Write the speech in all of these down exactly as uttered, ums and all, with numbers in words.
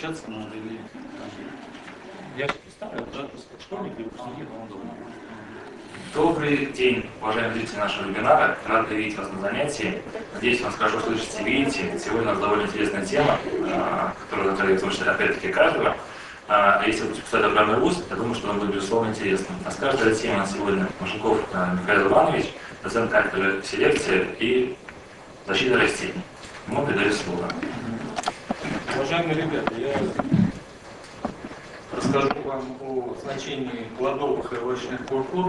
общаться надо или... Я представлю, да, школьник или выпускник. Добрый день, уважаемые зрители нашего вебинара. Рад видеть вас на занятии. Надеюсь, вас хорошо слышите и видите. Сегодня у нас довольно интересная тема, которая затрагивает, в том числе, опять-таки, каждого. А если вы будете писать программный вуз, я думаю, что вам будет, безусловно, интересно. Расскажет эта тема сегодня Машуков Михаил Иванович, доцент кафедры селекции и защиты растений. Ему передаю слово. Уважаемые ребята, я расскажу вам о значении плодовых и овощных культур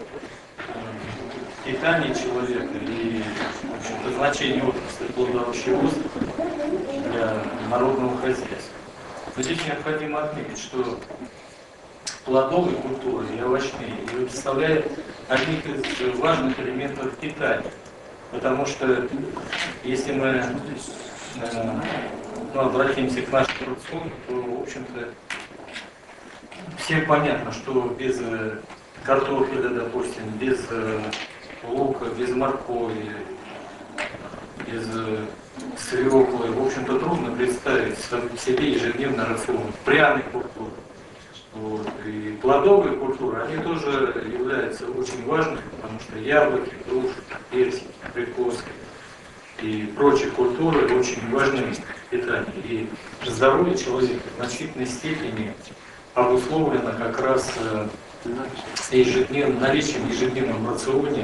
в питании человека и, в общем-то, значение отрасли плодоовощеводства для народного хозяйства. Но здесь необходимо отметить, что плодовые культуры и овощные представляют одних из важных элементов питания. Потому что если мы э, ну, обратимся к нашему рациону, то, в общем-то, всем понятно, что без картофеля, допустим, без лука, без моркови, без свеклы, в общем-то, трудно представить себе ежедневный рацион пряной культуры. Вот. И плодовые культуры, они тоже являются очень важными, потому что яблоки, груши, персики, абрикосы и прочие культуры очень важны в питании. И здоровье человека в значительной степени обусловлено как раз ежедневным, наличием в ежедневном рационе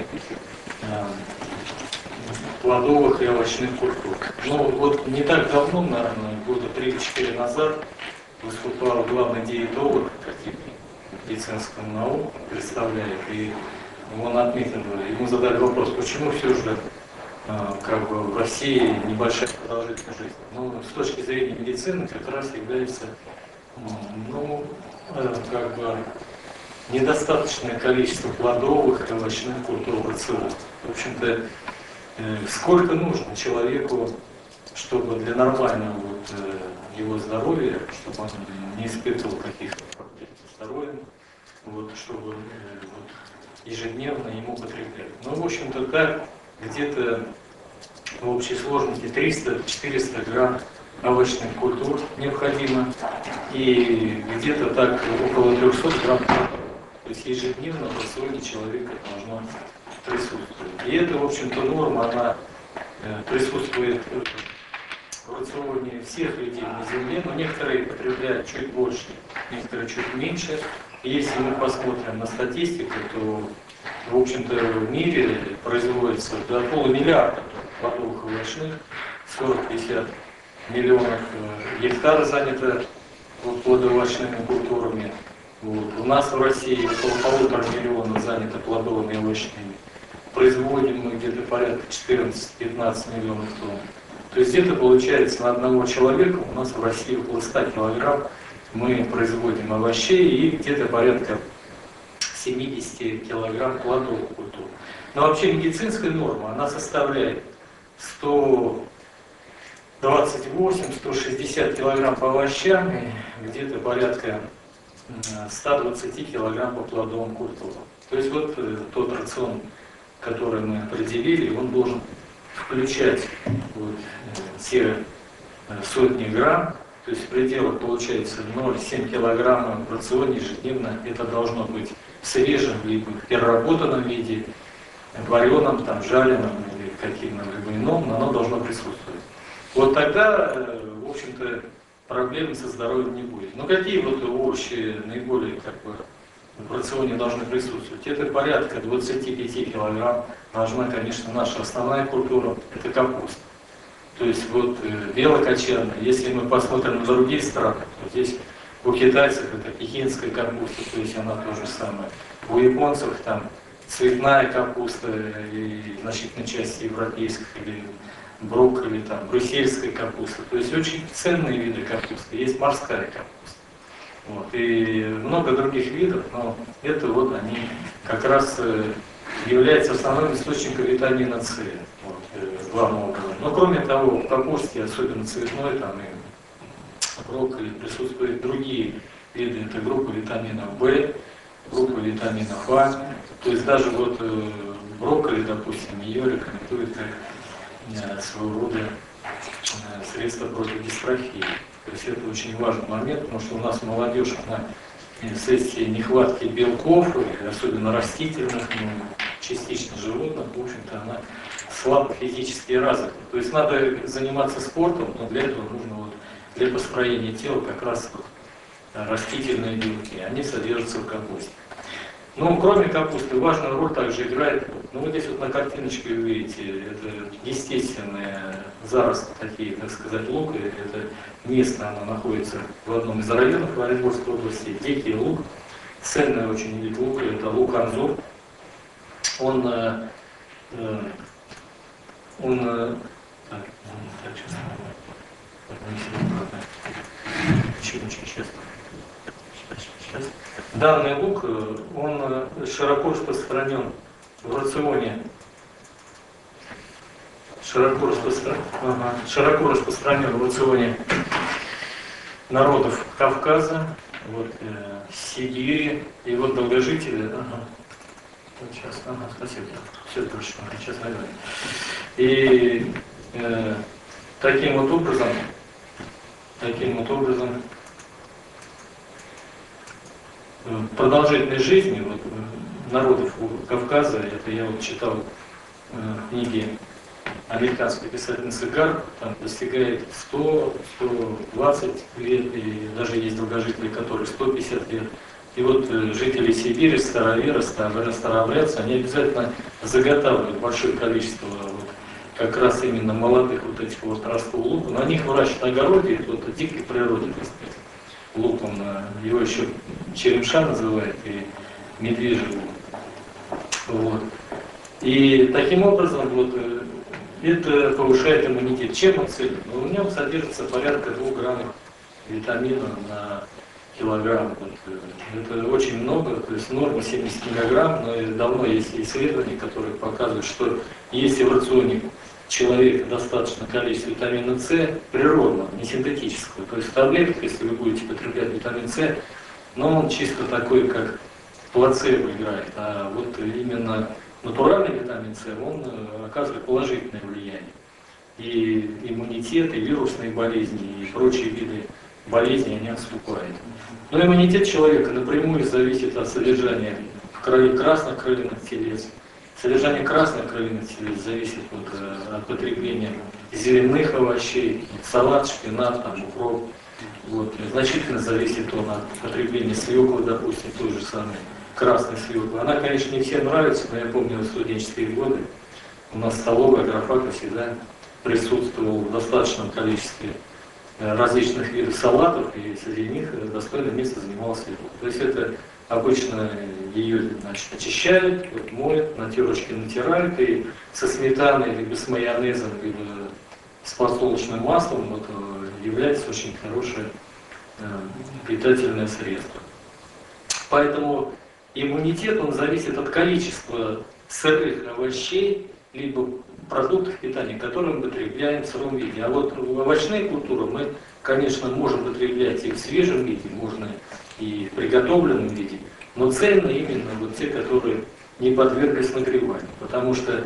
плодовых и овощных культур. Ну вот не так давно, наверное, года три-четыре назад, выступал главный диетолог медицинского наук, представляет, и он отметил, ему задали вопрос, почему все же как бы в России небольшая продолжительность жизни. Ну, с точки зрения медицины как раз является ну, как бы недостаточное количество плодовых и овощных культур в рационе. В общем-то, сколько нужно человеку, чтобы для нормального вот, его здоровья, чтобы он не испытывал каких-то проблем со здоровьем, вот, чтобы вот, ежедневно ему потреблять. Ну, в общем-то, так где-то в общей сложности триста-четыреста грамм овощных культур необходимо, и где-то так около трехсот грамм, то есть ежедневно в рационе человека должно присутствовать. И это, в общем-то, норма, она присутствует в рационе всех людей на Земле, но некоторые потребляют чуть больше, некоторые чуть меньше. И если мы посмотрим на статистику, то, в общем-то, в мире производится до полумиллиарда плодовых и овощных, сорок-пятьдесят миллионов гектар занято плодоовощными культурами. Вот. У нас в России около полутора миллионов занято плодовыми и овощными. Производим мы где-то порядка четырнадцать-пятнадцать миллионов тонн. То есть где-то получается на одного человека у нас в России около ста килограмм мы производим овощей и где-то порядка семидесяти килограмм плодовых культур. Но вообще медицинская норма, она составляет сто двадцать восемь - сто шестьдесят килограмм по овощам и где-то порядка ста двадцати килограмм по плодовым культурам. То есть вот тот рацион, который мы определили, он должен включать вот, те сотни грамм, то есть в пределах получается ноль целых семь килограмма в рационе ежедневно. Это должно быть в свежем, либо в переработанном виде, вареном, там, жареном или каким-либо ином, но оно должно присутствовать. Вот тогда, в общем-то, проблем со здоровьем не будет. Но какие вот овощи наиболее как бы, в рационе должны присутствовать? Это порядка двадцати пяти килограмм должна, конечно, наша основная культура, это капуста. То есть вот белокочанная, если мы посмотрим на другие страны, то здесь у китайцев это пекинская капуста, то есть она то же самое. У японцев там цветная капуста и значительная часть европейских или брокколи, там, брюссельская капуста. То есть очень ценные виды капусты. Есть морская капуста. Вот. И много других видов, но это вот они как раз являются основным источником витамина С, вот, главным образом. Но кроме того, в капусте, особенно цветной, там и брокколи, присутствуют другие виды. Это группа витаминов В, группа витаминов А. То есть даже вот брокколи, допустим, ее рекомендуют как своего рода средства против дистрофии. То есть это очень важный момент, потому что у нас молодежь, она вследствие нехватки белков, особенно растительных, ну, частично животных, в общем-то, она слабо физически развита. То есть надо заниматься спортом, но для этого нужно вот для построения тела как раз вот растительные белки, они содержатся в капусте. Ну, кроме капусты, важную роль также играет, ну, вот здесь вот на картиночке вы видите, это естественные заросты такие, так сказать, лука, это место, оно находится в одном из районов Оренбургской области, дикий лук, ценный очень вид лука, это лук Анзор, он, э, э, он, э, так, так, сейчас, сейчас, сейчас. Данный лук, он широко распространен в рационе, широко распространен, ага, широко распространен в рационе народов Кавказа, вот, э, Сибири и вот долгожители. Ага. Вот сейчас, ага, спасибо, все точно, сейчас найду. И э, таким вот образом, таким вот образом. Продолжительность жизни вот, народов Кавказа, это я вот читал э, книги американской писательницы Гарп, там достигает сто — сто двадцать лет, и даже есть долгожители, которые сто пятьдесят лет. И вот э, жители Сибири, староверы, старообрядцы, они обязательно заготавливают большое количество вот, как раз именно молодых вот этих вот ростов лука, но они их выращивают на огороде, это вот в дикой природе, так сказать. Лук, он, его еще черемша называют, и медвежий лук. Вот. И таким образом вот, это повышает иммунитет. Чем он ценен? Ну, в нем содержится порядка двух граммов витамина на килограмм. Вот. Это очень много, то есть норма семьдесят миллиграмм, но давно есть исследования, которые показывают, что если в рационе человека достаточно количества витамина С природного, не синтетического. То есть в таблетках, если вы будете потреблять витамин С, но он чисто такой, как плацебо играет. А вот именно натуральный витамин С, он оказывает положительное влияние. И иммунитет, и вирусные болезни, и прочие виды болезней, они отступают. Но иммунитет человека напрямую зависит от содержания в крови красных кровяных телец. Содержание красных кровяных телец зависит вот, от потребления зеленых овощей, салат, шпинат, там, укроп. Вот. Значительно зависит он от потребления свеклы, допустим, той же самой красной свеклы. Она, конечно, не всем нравится, но я помню в студенческие годы у нас столовая графака всегда присутствовала в достаточном количестве различных видов салатов, и среди них достойное место занимала свекла. То есть это обычно ее, значит, очищают, вот, моют, на терочке натирают, и со сметаной, либо с майонезом, либо с подсолнечным маслом вот, является очень хорошее э, питательное средство. Поэтому иммунитет, он зависит от количества сырых овощей, либо продуктов питания, которые мы потребляем в сыром виде. А вот овощные культуры мы, конечно, можем потреблять и в свежем виде, можно и в приготовленном виде, но ценны именно вот те, которые не подверглись нагреванию, потому что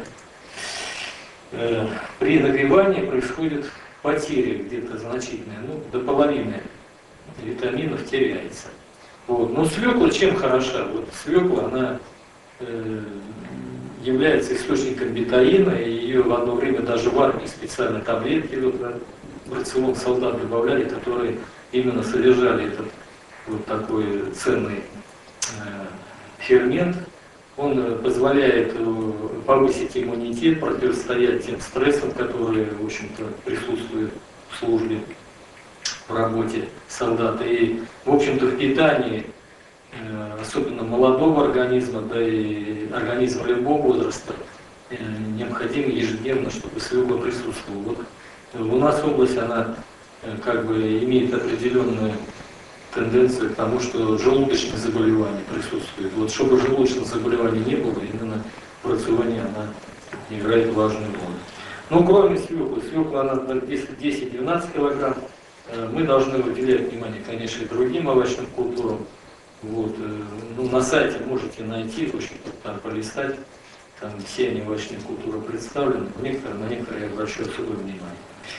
э, при нагревании происходит потеря где-то значительная, ну, до половины витаминов теряется. Вот. Но свекла чем хороша? Вот свекла, она э, является источником бетаина, и ее в одно время даже в армии специально таблетки вот, в рацион солдат добавляли, которые именно содержали этот вот такой ценный э, фермент. Он позволяет повысить иммунитет, противостоять тем стрессам, которые, в общем-то, присутствуют в службе, в работе солдата. И, в общем-то, в питании, э, особенно молодого организма, да и организма любого возраста, э, необходимо ежедневно, чтобы свекла присутствовала. Вот у нас область, она э, как бы имеет определенную тенденцию к тому, что желудочные заболевания присутствуют. Вот чтобы желудочных заболеваний не было, именно в рационе она играет важную роль. Ну, кроме свеклы, свекла она десять-двенадцать килограмм, мы должны уделять внимание, конечно, и другим овощным культурам. Вот. Ну, на сайте можете найти, в общем, там полистать, там все они овощные культуры представлены, некоторые, на некоторые я обращаю особое внимание.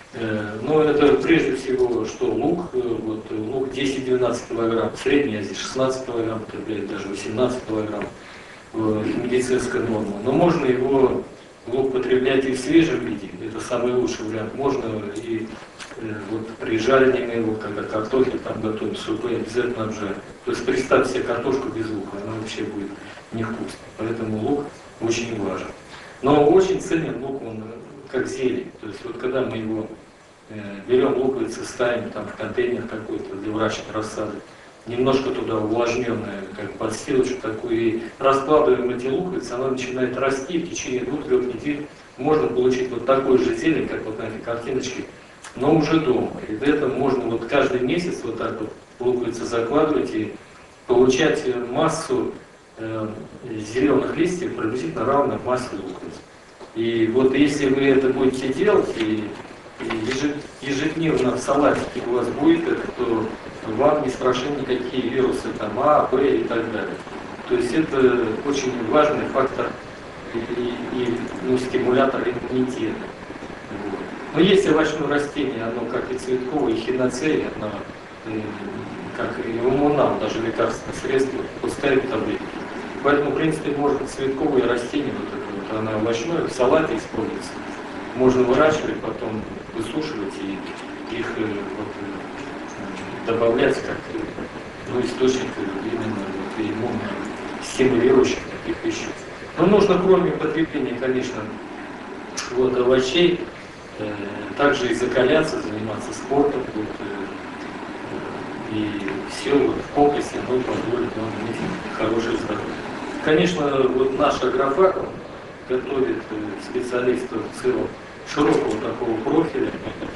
Но это прежде всего, что лук, вот, лук десять-двенадцать килограмм, средняя здесь шестнадцать килограмм потребляет, даже восемнадцать килограмм, медицинская норма. Но можно его лук потреблять и в свежем виде, это самый лучший вариант. Можно и вот, при жарении его, когда картофель там готовим, супы, обязательно обжарить. То есть представьте себе картошку без лука, она вообще будет невкусной. Поэтому лук очень важен. Но очень ценен лук, он как зелень. То есть вот когда мы его э, берем луковицы, ставим там в контейнер какой-то для выращивания рассады, немножко туда увлажненное, как подстилочку такую, и раскладываем эти луковицы, она начинает расти, в течение двух-трех недель можно получить вот такой же зелень, как вот на этой картиночке, но уже дома. И это можно вот каждый месяц вот так вот луковицы закладывать и получать массу э, зеленых листьев, приблизительно равной массе луковиц. И вот если вы это будете делать, и, и ежедневно в салатике у вас будет это, то вам не страшны никакие вирусы, там, А, Б и так далее. То есть это очень важный фактор и, и, и ну, стимулятор иммунитета. Вот. Но есть овощное растение, оно как и цветковое, и хиноцея, оно э, как и иммунал, даже лекарственное средство, пускают таблетки. Поэтому, в принципе, можно цветковые растения, вот это вот, оно овощное, в салате используется. Можно выращивать, потом высушивать и их вот, добавлять как ну, источник именно вот, иммунно стимулирующих таких веществ. Но нужно, кроме потребления, конечно, вот, овощей, э, также и закаляться, заниматься спортом. Вот, э, и все вот, в комплексе оно позволит нам иметь хорошее здоровье. Конечно, вот наш агрофак готовит специалистов в целом широкого такого профиля,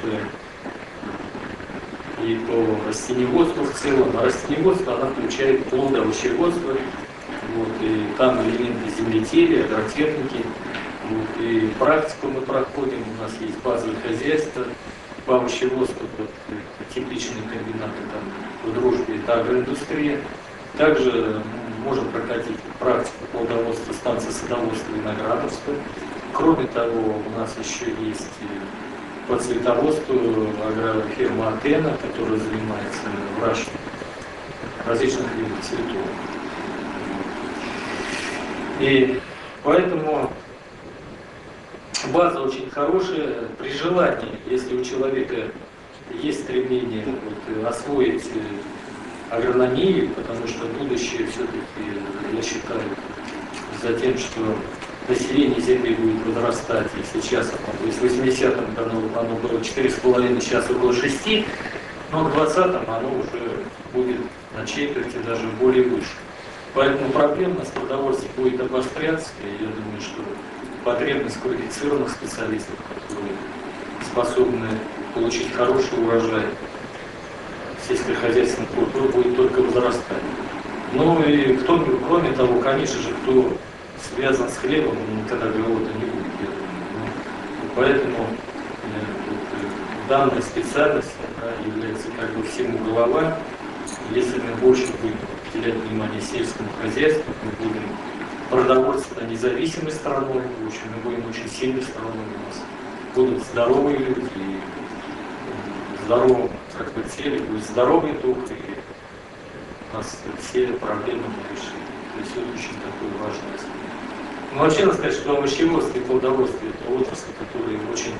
и по растениеводству в целом. А растениеводство она включает плодоовощеводство, вот, и там элементы земледелия, агротехники, вот, и практику мы проходим, у нас есть базовое хозяйство, по овощеводству, вот, тепличные комбинаты там, в дружбе, это агроиндустрия. Также можем прокатить практику плодоводства, станции садоводства и виноградарства. Кроме того, у нас еще есть по цветоводству агрофирма Атена, которая занимается выращиванием различных видов цветов. И поэтому база очень хорошая. При желании, если у человека есть стремление вот, освоить агрономию, потому что будущее все-таки, я считаю, за тем, что население Земли будет возрастать, и сейчас, то есть в восьмидесятом году оно было четыре с половиной, сейчас около шести, но к двадцатому оно уже будет на четверти, даже более выше. Поэтому проблемность продовольствия будет обостряться, и я думаю, что потребность квалифицированных специалистов, которые способны получить хороший урожай сельскохозяйственных культур, будет только возрастать. Ну и кто, кроме того, конечно же, кто связан с хлебом, никогда голода не будет, я думаю. Ну, поэтому э, вот, данная специальность она является как бы всему голова. Если мы больше будем уделять внимание сельскому хозяйству, мы будем продовольственно независимой страной, в общем, мы будем очень сильной страной, у нас будут здоровые люди, и здоровым как бы теле, будет здоровый дух, и у нас все проблемы мы решим. То есть это очень такой важный аспект. Но вообще надо сказать, что овощеводство и плодоводство – это отрасли, которые очень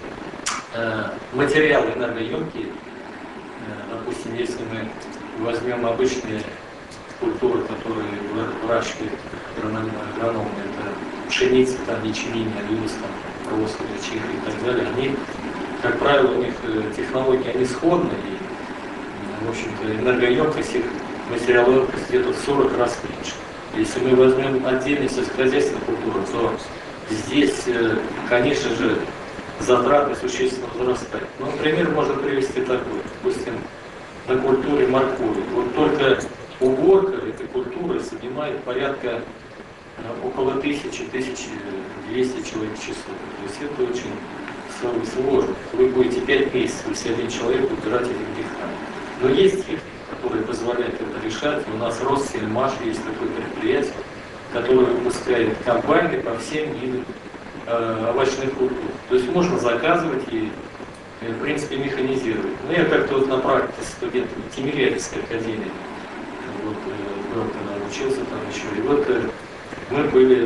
э, материалы энергоемкие. Э, допустим, если мы возьмем обычные культуры, которые выращивают агрономы, это пшеница, там, ячмень, овес, там, рослый, чиха и так далее, они, как правило, у них технологии они сходны, и, в общем-то, энергоемкость их, материалоемкость где-то в сорок раз меньше. Если мы возьмем отдельные сельскохозяйственные культуры, то здесь, конечно же, затраты существенно возрастают. Ну, например, можно привести такой, допустим, на культуре моркови. Вот только уборка этой культуры занимает порядка около тысячи, тысячи двести человек в часов. То есть это очень сложно. Вы будете пять месяцев, если один человек убирать один гектар. Но есть техника, которая позволяет это решать. У нас Россельмаш есть такое предприятие, которое выпускает комбайны по всем видам э, овощных культур. То есть можно заказывать и в принципе, механизировать. Но я как-то вот на практике студент Тимирязевской академии, вот, был, когда учился там еще, и вот мы были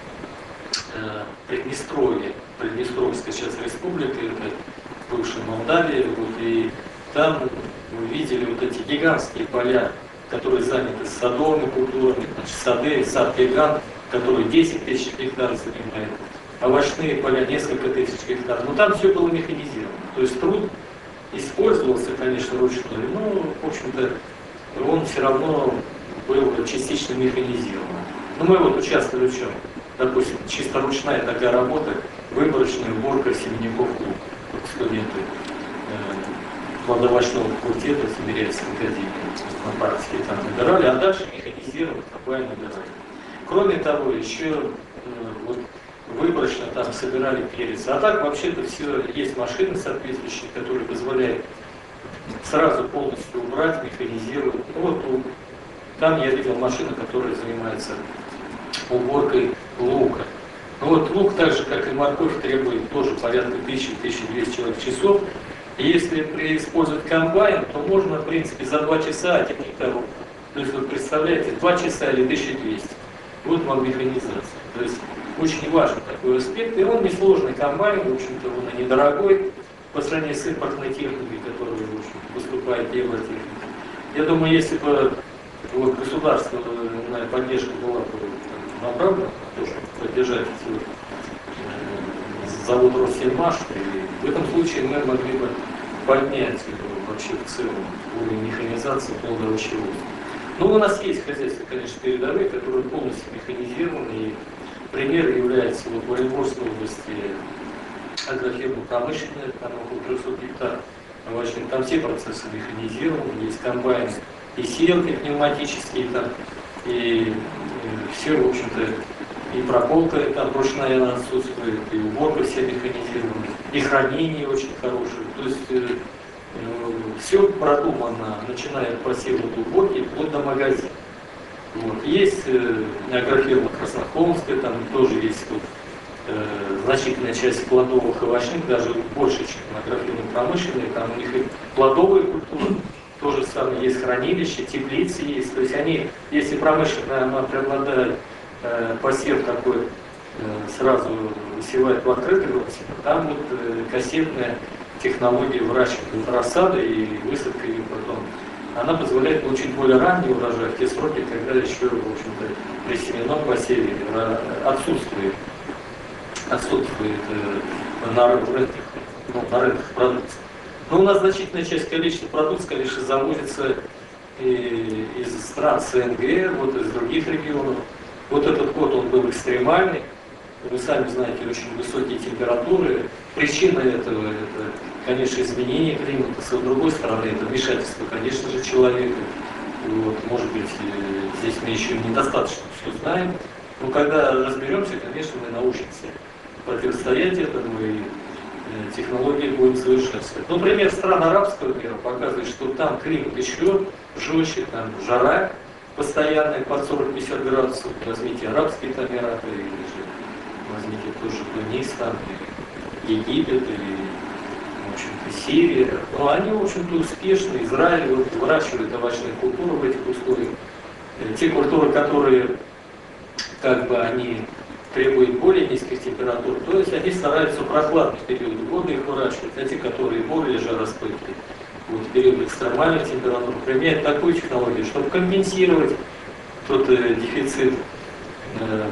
э, в Приднестровье, Приднестровская сейчас республика, это бывшая Молдавия, вот, и там мы видели вот эти гигантские поля, которые заняты садовыми культурами, значит, сады, сад-гигант, который десять тысяч гектаров занимает, овощные поля несколько тысяч гектаров. Но там все было механизировано. То есть труд использовался, конечно, ручной, но, в общем-то, он все равно был частично механизирован. Но мы вот участвовали в чем? Допустим, чисто ручная такая работа, выборочная уборка семенников лука. Студенты э, плодовочного факультета Тимирязевской академии на практике там набирали, а дальше механизировали, комбайн набирали. Кроме того, еще э, вот, выборочно там собирали перец. А так вообще-то все, есть машины соответствующие, которые позволяют сразу полностью убрать, механизировать. Ну, вот там я видел машину, которая занимается уборкой лука. Ну вот лук, так же как и морковь, требует тоже порядка тысячи — тысяча двести человек часов. И если использовать комбайн, то можно, в принципе, за два часа один гектар. То есть, вы представляете, два часа или тысяча двести. Вот вам механизация. То есть, очень важный такой аспект. И он несложный комбайн, в общем-то, он и недорогой по сравнению с импортной техникой, которая, в общем, выступает евротехникой. Я думаю, если бы вот, государственная поддержка была бы направлена, тоже поддержать эти, э, завод Россельмаш, и в этом случае мы могли бы поднять э, вообще в целом уровень механизации плодовощеводства. Ну, у нас есть хозяйства, конечно, передовые, которые полностью механизированы, и пример является вот в Оренбургской области агрофирма-промышленная, там около трёхсот гектаров, там все процессы механизированы, есть комбайны и сеялки пневматические, там, и, и все, в общем-то, и прополка там ручная она отсутствует, и уборка вся механизирована, и хранение очень хорошее. То есть э, э, все продумано, начиная от посева до уборки, вплоть до магазина. Вот. Есть э, агрофирма Краснохолмская, там тоже есть вот, э, значительная часть плодовых и овощных, даже больше, чем агрофирма промышленная, там у них и плодовые культуры. То же самое, есть хранилище, теплицы есть. То есть они, если промышленная, она преобладает, э, посев такой, э, сразу высевает в открытый грунт, там вот э, кассетная технология выращивания рассады и высадка ее потом. Она позволяет получить более ранний урожай в те сроки, когда еще, в общем-то, при семенном посеве отсутствует, отсутствует э, на рынках, ну, на рынках продукции. Но у нас значительная часть количества продукции, конечно, завозится и из стран СНГ, вот из других регионов. Вот этот год он был экстремальный. Вы сами знаете, очень высокие температуры. Причина этого, это, конечно, изменение климата. С другой стороны, это вмешательство, конечно же, человека. Вот, может быть, здесь мы еще недостаточно все знаем. Но когда разберемся, конечно, мы научимся противостоять этому, и технологии будем совершенствовать. Ну, пример стран арабского мира показывает, что там климат еще жестче, там жара постоянная под сорок-пятьдесят градусов. Возьмите Арабские Эмираты, или же возьмите тоже Тунис, там, Египет, или, в общем-то, Сирия. Но они, в общем-то, успешно, Израиль вот, выращивают овощные культуры в этих условиях. Те культуры, которые, как бы, они требуют более низких температур, то есть они стараются в прохладный период года их выращивать, а те, которые более жаростойкие, вот, в период экстремальных температур, применяют такую технологию, чтобы компенсировать тот э, дефицит э,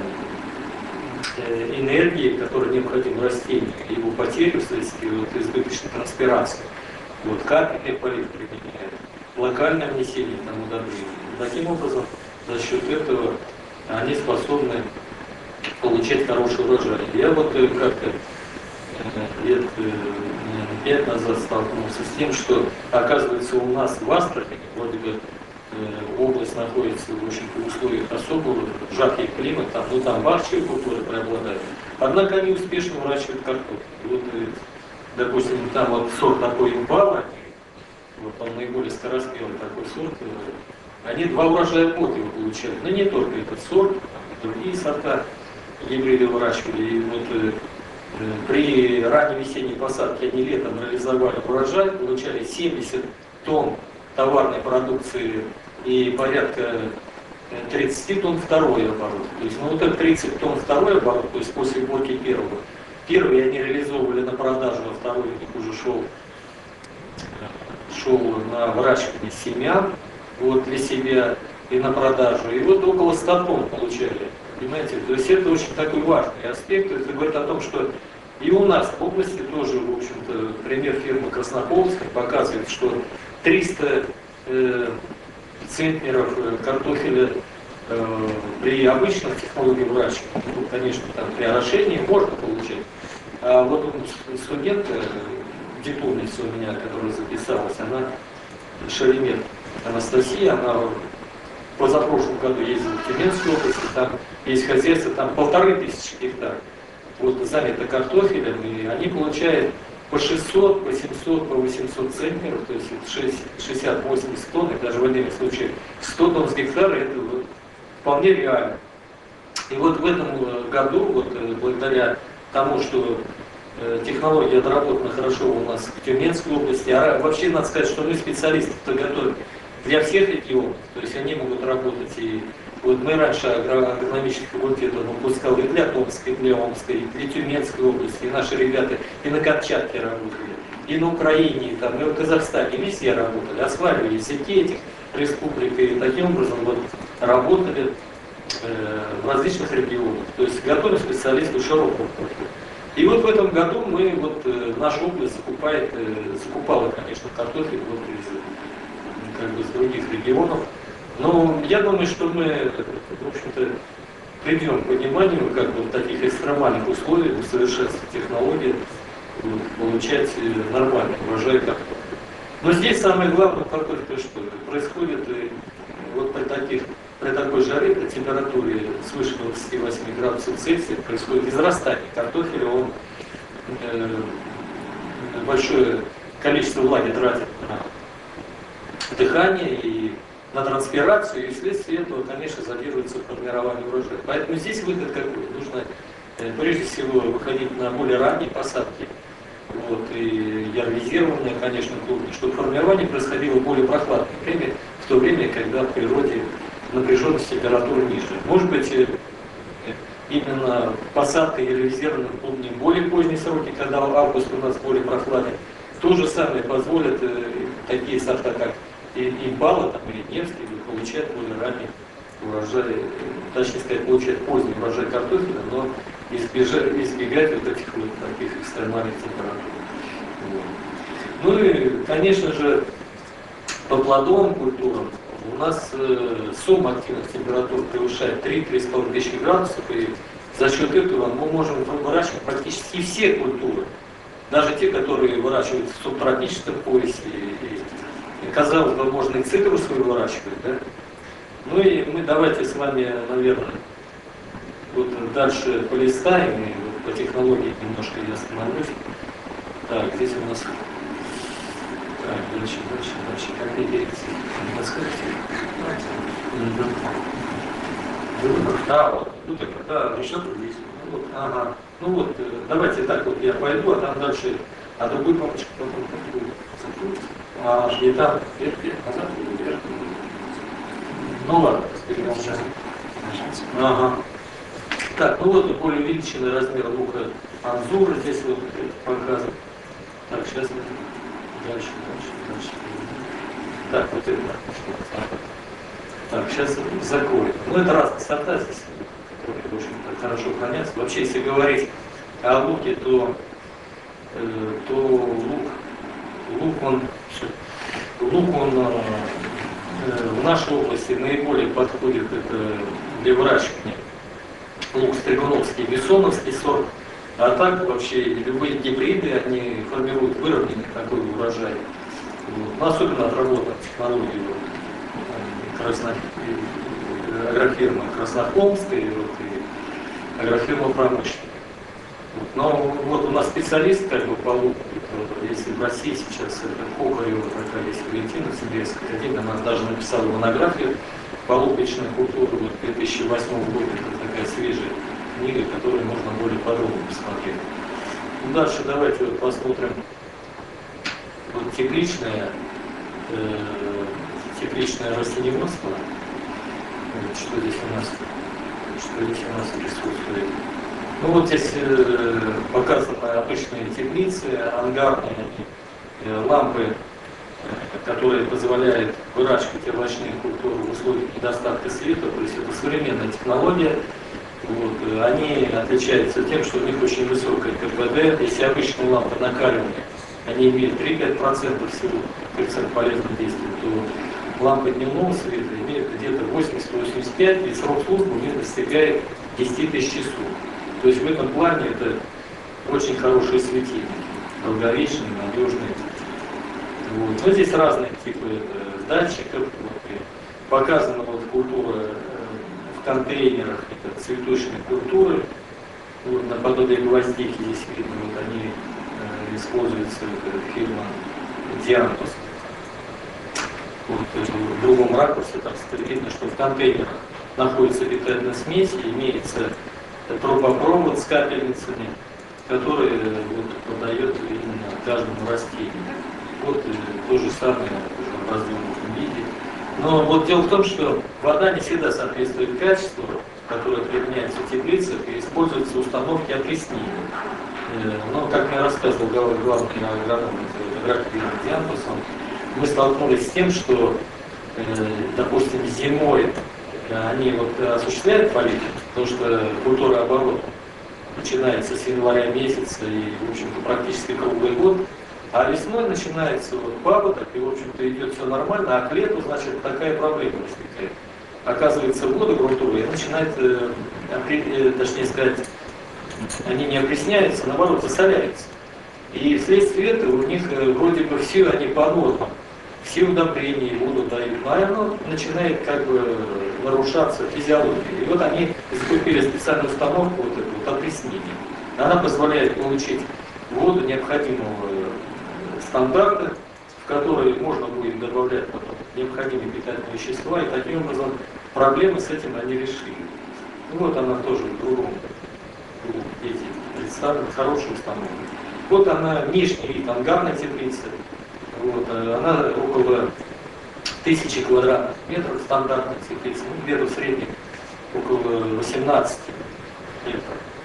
э, энергии, который необходим растению, его потерю вследствие вот, избыточной транспирации. Вот, капельный полив применяют, локальное внесение там удобрений. Таким образом, за счет этого они способны получать хороший урожай. Я вот как-то лет пять назад столкнулся с тем, что, оказывается, у нас в Астрахани, вроде бы, область находится в общем-то, в условиях особого жаркий климат, там, ну там бахчевые культуры преобладают. Однако они успешно выращивают картофель. Вот, допустим, там вот сорт такой импала, вот он наиболее скороспелый такой сорт, они два урожая в год его получают. Но не только этот сорт, другие сорта гибриды выращивали. И вот При ранней весенней посадке они летом реализовали урожай, получали семьдесят тонн товарной продукции и порядка тридцать тонн второй оборот. То есть, ну вот это тридцать тонн второй оборот, то есть после уборки первого. Первый они реализовывали на продажу, а второй у них уже шел, шел на выращивание семян вот, для себя и на продажу. И вот около ста тонн получали. Понимаете? То есть это очень такой важный аспект. Это говорит о том, что и у нас в области тоже, в общем-то, пример фирмы Краснополовская показывает, что триста э, центнеров картофеля э, при обычных технологиях выращивания, ну, конечно, там при орошении можно получать. А вот студент, дипломница у меня, которая записалась, она Шеремет Анастасия, она в позапрошлом году ездила в Тюменскую область, там есть хозяйство, там полторы тысячи гектаров. Вот занято картофелем, и они получают по шестьсот, по семьсот, по восемьсот центнеров, то есть шестьдесят-восемьдесят тонн, и даже в отдельных случаях сто тонн с гектара, это вот вполне реально. И вот в этом году, вот благодаря тому, что технология отработана хорошо у нас в Тюменской области, а вообще надо сказать, что мы специалисты-то готовим для всех регионов, то есть они могут работать и вот мы раньше агрономический факультет выпускал и для Томской, и для Омской, и для Тюменской области, и наши ребята и на Камчатке работали, и на Украине, и, там, и в Казахстане, везде работали, осваивали языки этих республик, и таким образом вот, работали э, в различных регионах, то есть готовим специалистов широкого профиля. И вот в этом году мы, вот, э, наша область закупает, э, закупала, конечно, картофель вот, из, как бы, из других регионов. Но я думаю, что мы, в общем-то, придем к пониманию, как вот в таких экстремальных условиях, усовершенствовать технологии, вот, получать нормальный урожай картофеля. Но здесь самое главное, картофель, что происходит вот при, таких, при такой жаре, при температуре свыше двадцати восьми градусов Цельсия, происходит израстание картофеля, он э, большое количество влаги тратит на дыхание и на транспирацию, и вследствие этого, конечно, задерживается формирование урожая. Поэтому здесь выход какой? Нужно, прежде всего, выходить на более ранние посадки, вот, и ярвизированные, конечно, клубни, чтобы формирование происходило в более прохладное время, в то время, когда в природе напряженность температуры ниже. Может быть, именно посадка ярвизированных клубней в более поздние сроки, когда август у нас более прохладный, то же самое позволит такие сорта, как и импала, там, или Невский, получает более ранний урожай, точнее сказать, получает поздний урожай картофеля, но избежать, избегать вот этих вот таких экстремальных температур. Вот. Ну и, конечно же, по плодовым культурам у нас э, сумма активных температур превышает три-три с половиной тысячи градусов, и за счет этого мы можем выращивать практически все культуры, даже те, которые выращиваются в субтропическом поясе. И, и, казалось бы, можно и цитрусовые выращивать, да? Ну и мы давайте с вами, наверное, вот дальше полистаем, и вот по технологии немножко я остановлюсь. Так, здесь у нас... Так, дальше, дальше, дальше. Какие дирекции? Подскажите. Да, вот. Ну так, да, еще здесь. Ну, вот, ага. Ну вот, давайте так вот я пойду, а там дальше, а другой папочка потом будет. А, и там, вверх, вверх, назад, вверх. Ну ладно, перемолчаем. Ага. Так, ну вот более увеличенный размер лука Анзура, здесь вот показан. Так, сейчас мы дальше, дальше, дальше. Так, вот это. Так, сейчас закроем. Ну это разные сорта здесь, которые, в общем-то, хорошо хранятся. Вообще, если говорить о луке, то, э, то лук, лук он, лук он э, в нашей области наиболее подходит это для выращивания. Лук стригуновский, бессоновский сорт. А так вообще любые гибриды, они формируют выровненный такой урожай. Вот. Ну, особенно отработана технология вот, красно... агрофирмы Краснохолмской вот, и агрофирма промышленная. Вот. Но вот у нас специалист как бы по луку, вот, если в России сейчас это Кокарева такая есть Валентина Сибирская академия, она даже написала монографию по луковичной культуре вот, две тысячи восьмого года, это такая свежая книга, которую можно более подробно посмотреть. Ну, дальше давайте вот посмотрим вот тепличное, э, тепличное растениеводство. Вот, что здесь у нас, что здесь у нас присутствует. Ну вот здесь э, показаны обычные теплицы, ангарные э, лампы, которые позволяют выращивать овощные культуры в условиях недостатка света. То есть это современная технология. Вот. Они отличаются тем, что у них очень высокое КПД. Если обычные лампы накаливания, они имеют три-пять процентов всего коэффициент полезного действия, то лампы дневного света имеют где-то восемьдесят-восемьдесят пять, и срок службы у них достигает десять тысяч часов. То есть в этом плане это очень хорошие светильники, долговечные, надежные. Вот. Но здесь разные типы э, датчиков. Вот. Показана вот культура э, в контейнерах, это цветочные культуры. Вот, наподобие гвоздики здесь видно, вот они э, используются э, фирма Диантус. Вот, э, в другом ракурсе там видно, что в контейнерах находится питательная смесь, и имеется трубопровод с капельницами, который э, вот, подает именно каждому растению. Вот э, то же самое в развернутом виде. Но вот дело в том, что вода не всегда соответствует качеству, которое применяется в теплицах, и используются установки опреснения. Но, как мне рассказывал главный агроном Диантусом, мы столкнулись с тем, что, допустим, зимой они вот осуществляют политику, потому что культурооборот начинается с января месяца и, в общем-то, практически круглый год. А весной начинается вот паводок, и, в общем-то, идет все нормально, а к лету, значит, такая проблема возникает. Оказывается, воды грунтовые начинают, э, э, точнее сказать, они не опресняются, наоборот, засоляются. И вследствие этого у них э, вроде бы все они по нормам, все удобрения воду дают, но оно начинает как бы нарушаться физиология. И вот они закупили специальную установку, вот эту вот опреснение. Она позволяет получить воду необходимого стандарты, в которые можно будет добавлять потом необходимые питательные вещества, и таким образом проблемы с этим они решили. Ну, вот она тоже в другом, в другом виде представлена, хорошая установка. Вот она, внешний вид ангарной теплицы, вот, она около тысячи квадратных метров стандартной теплицы, ну, где-то в среднем около восемнадцати метров,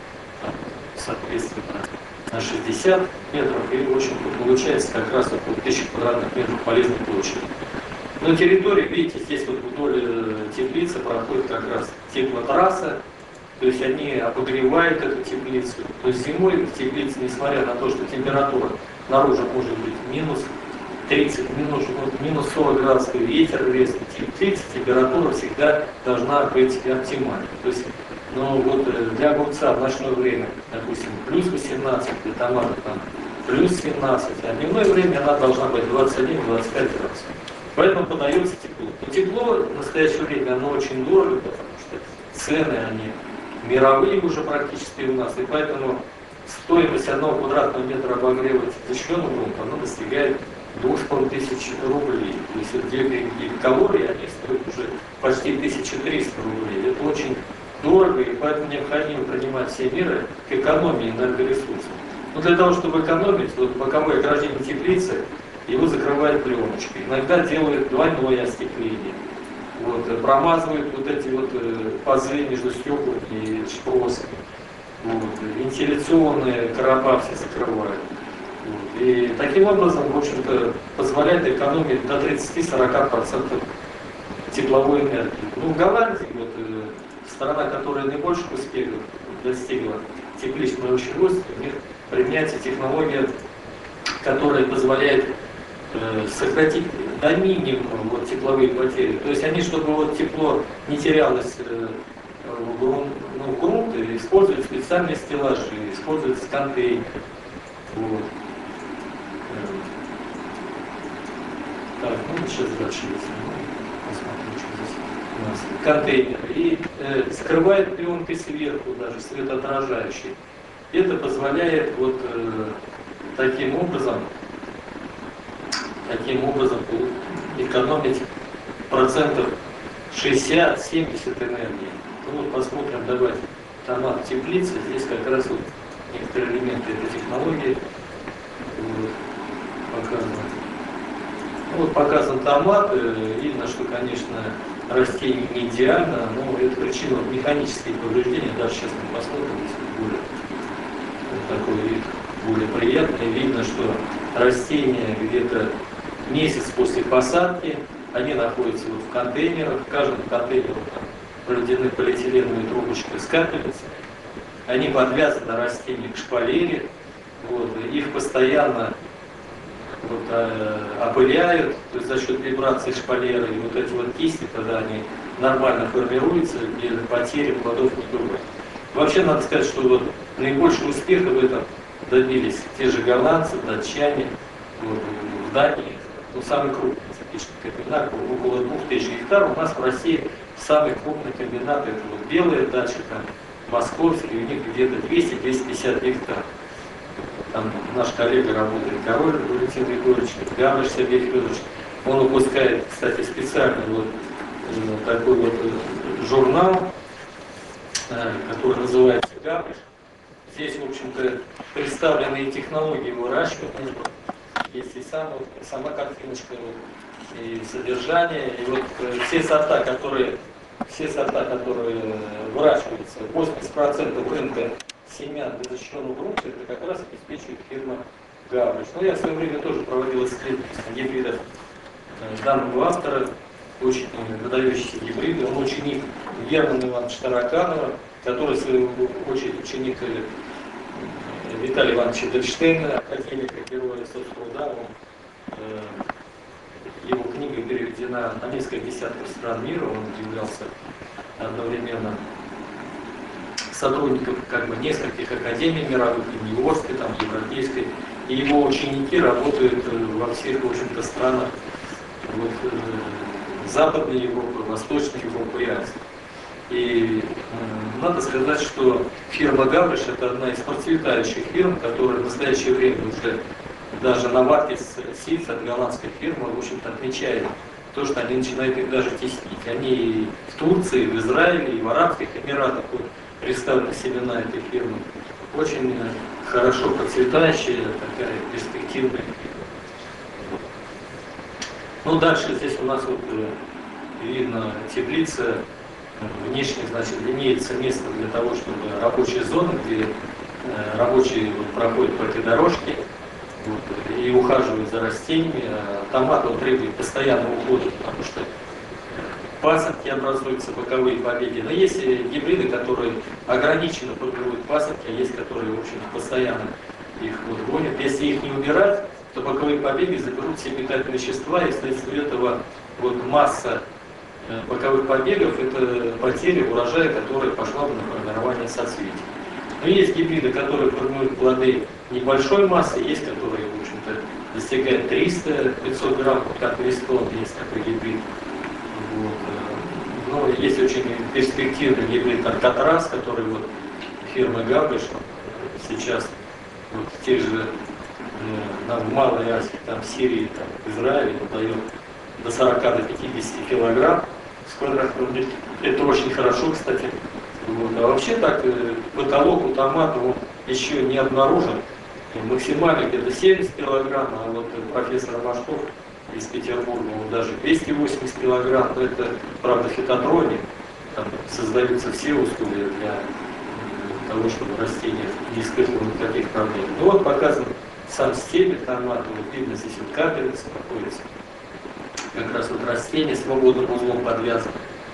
соответственно, на шестьдесят метров, и, в общем-то, получается как раз около тысячи квадратных метров полезной площади. На территории, видите, здесь вот вдоль теплицы проходит как раз теплотрасса, то есть они обогревают эту теплицу. То есть зимой в теплице, несмотря на то, что температура наружу может быть минус тридцать, минус, минус сорок градусов, ветер резкий, в теплице температура всегда должна быть оптимальной. То есть, ну вот для огурца в ночное время, допустим, плюс восемнадцать, для томата там плюс семнадцать, а дневное время она должна быть двадцать один — двадцать пять градусов. Поэтому подается тепло. Но тепло в настоящее время оно очень дорого, потому что цены они мировые уже практически у нас, и поэтому стоимость одного квадратного метра обогрева защищенного грунта она достигает двух с половиной тысяч рублей. То есть две калории они стоят уже почти тысяча триста рублей. Это очень дорого, и поэтому необходимо принимать все меры к экономии энергоресурсов. Но для того, чтобы экономить, вот боковое ограждение теплицы, его закрывают пленочкой. Иногда делают двойное остекление. Вот, промазывают вот эти вот пазы между стеклами и шпросами. Вот, вентиляционные короба все закрывают. Вот, и таким образом, в общем-то, позволяет экономить до тридцати-сорока процентов тепловой энергии. Ну, в Голландии, вот, страна, которая наибольших успехов достигла тепличного овощеводства, у них применяется технология, которая позволяет э, сократить до минимума вот, тепловые потери. То есть они, чтобы вот, тепло не терялось э, в грунт, ну, в грунт, используют специальные стеллажи, используются контейнеры. Вот. Так, ну сейчас дальше посмотрим, что здесь у нас. Контейнер. И э, скрывает пленкой сверху, даже светоотражающий. Это позволяет вот э, таким образом, таким образом экономить процентов шестьдесят-семьдесят энергии. Ну вот посмотрим, давайте томат в теплице. Здесь как раз вот некоторые микроэлементы этой технологии. Вот, показано. Ну, вот показан томат, видно, что, конечно, растение не идеально, но это причина механических повреждений. Даже сейчас мы посмотрим, если более вот такой вид более приятный. Видно, что растения где-то месяц после посадки, они находятся вот в контейнерах, в каждом контейнере проведены полиэтиленовые трубочки с капельницами. Они подвязаны растения к шпалере, вот, их постоянно вот, э, опыляют, то есть за счет вибрации шпалеры, и вот эти вот кисти, когда они нормально формируются, без потери плодов не бывает. Вообще надо сказать, что вот наибольшего успеха в этом добились те же голландцы, датчане, вот, в Дании, ну, самый крупный комбинат, около двух тысяч гектаров. У нас в России самый крупный комбинат, это вот белая дача, там, московский, у них где-то двести — двести пятьдесят гектаров. Там наш коллега работает, Король Валентин Григорьевич, Гавриш Сергей Федорович. Он выпускает, кстати, специально вот такой вот журнал, который называется «Гавриш». Здесь, в общем-то, представлены и технологии выращивания, есть и сам, вот, сама картиночка, вот, и содержание, и вот все сорта, которые, все сорта, которые выращиваются, восемьдесят процентов рынка семян для защищенного грунта, это как раз обеспечивает фирма Гавриш. Но я в свое время тоже проводил исследования гибридов данного автора, очень выдающийся гибриды. Он ученик Германа Ивановича Тараканова, который, в свою очередь, ученик Виталия Ивановича Дельштейна, академика, героя соцтруда. Он, э, его книга переведена на несколько десятков стран мира, он являлся одновременно сотрудником как бы нескольких академий мировых, и Нью-Йоркской, там, европейской, и его ученики работают во всех, в общем-то, странах вот, э, Западной Европы, Восточной Европы и Азии. И э, надо сказать, что фирма Гавриш — это одна из процветающих фирм, которая в настоящее время уже даже на Варкис Сидс от голландской фирмы, в общем-то, отмечает то, что они начинают их даже теснить. Они в Турции, в Израиле и в Арабских Эмиратах вот, представлены семена этой фирмы. Очень хорошо процветающая, такая перспективная фирма. Ну, дальше здесь у нас вот видно теплица. Внешне, значит, имеется место для того, чтобы рабочие зоны, где э, рабочие вот, проходят по этой дорожке вот, и ухаживают за растениями. Томат он требует постоянного ухода, потому что пасынки образуются, боковые побеги. Но есть гибриды, которые ограниченно формируют пасынки, а есть, которые, в общем, постоянно их вот гонят. Если их не убирать, то боковые побеги заберут все питательные вещества, и вследствие этого вот масса боковых побегов — это потеря урожая, которая пошла бы на формирование соцветий. Но есть гибриды, которые формируют плоды небольшой массы, есть, которые, в общем-то, достигают триста — пятьсот грамм, как листон, есть такой гибрид. Вот. Но есть очень перспективный гибрид Алькатрас, который вот фирма Гавриш сейчас вот в тех же э, в Малой Азии, там, Сирии, там, Израиле дает до сорока — до пятидесяти килограмм. Это очень хорошо, кстати. Вот. А вообще так, потолок у томата он еще не обнаружен. Максимально где-то семьдесят килограмм, а вот профессор Машков из Петербурга вот даже двести восемьдесят килограмм. Но это, правда, фитотроник. Там создаются все условия для того, чтобы растения не испытывало никаких проблем. Ну вот показан сам стебель томата. Вот видно, здесь вот капельница находится. Как раз вот растения свободным узлом подвязаны.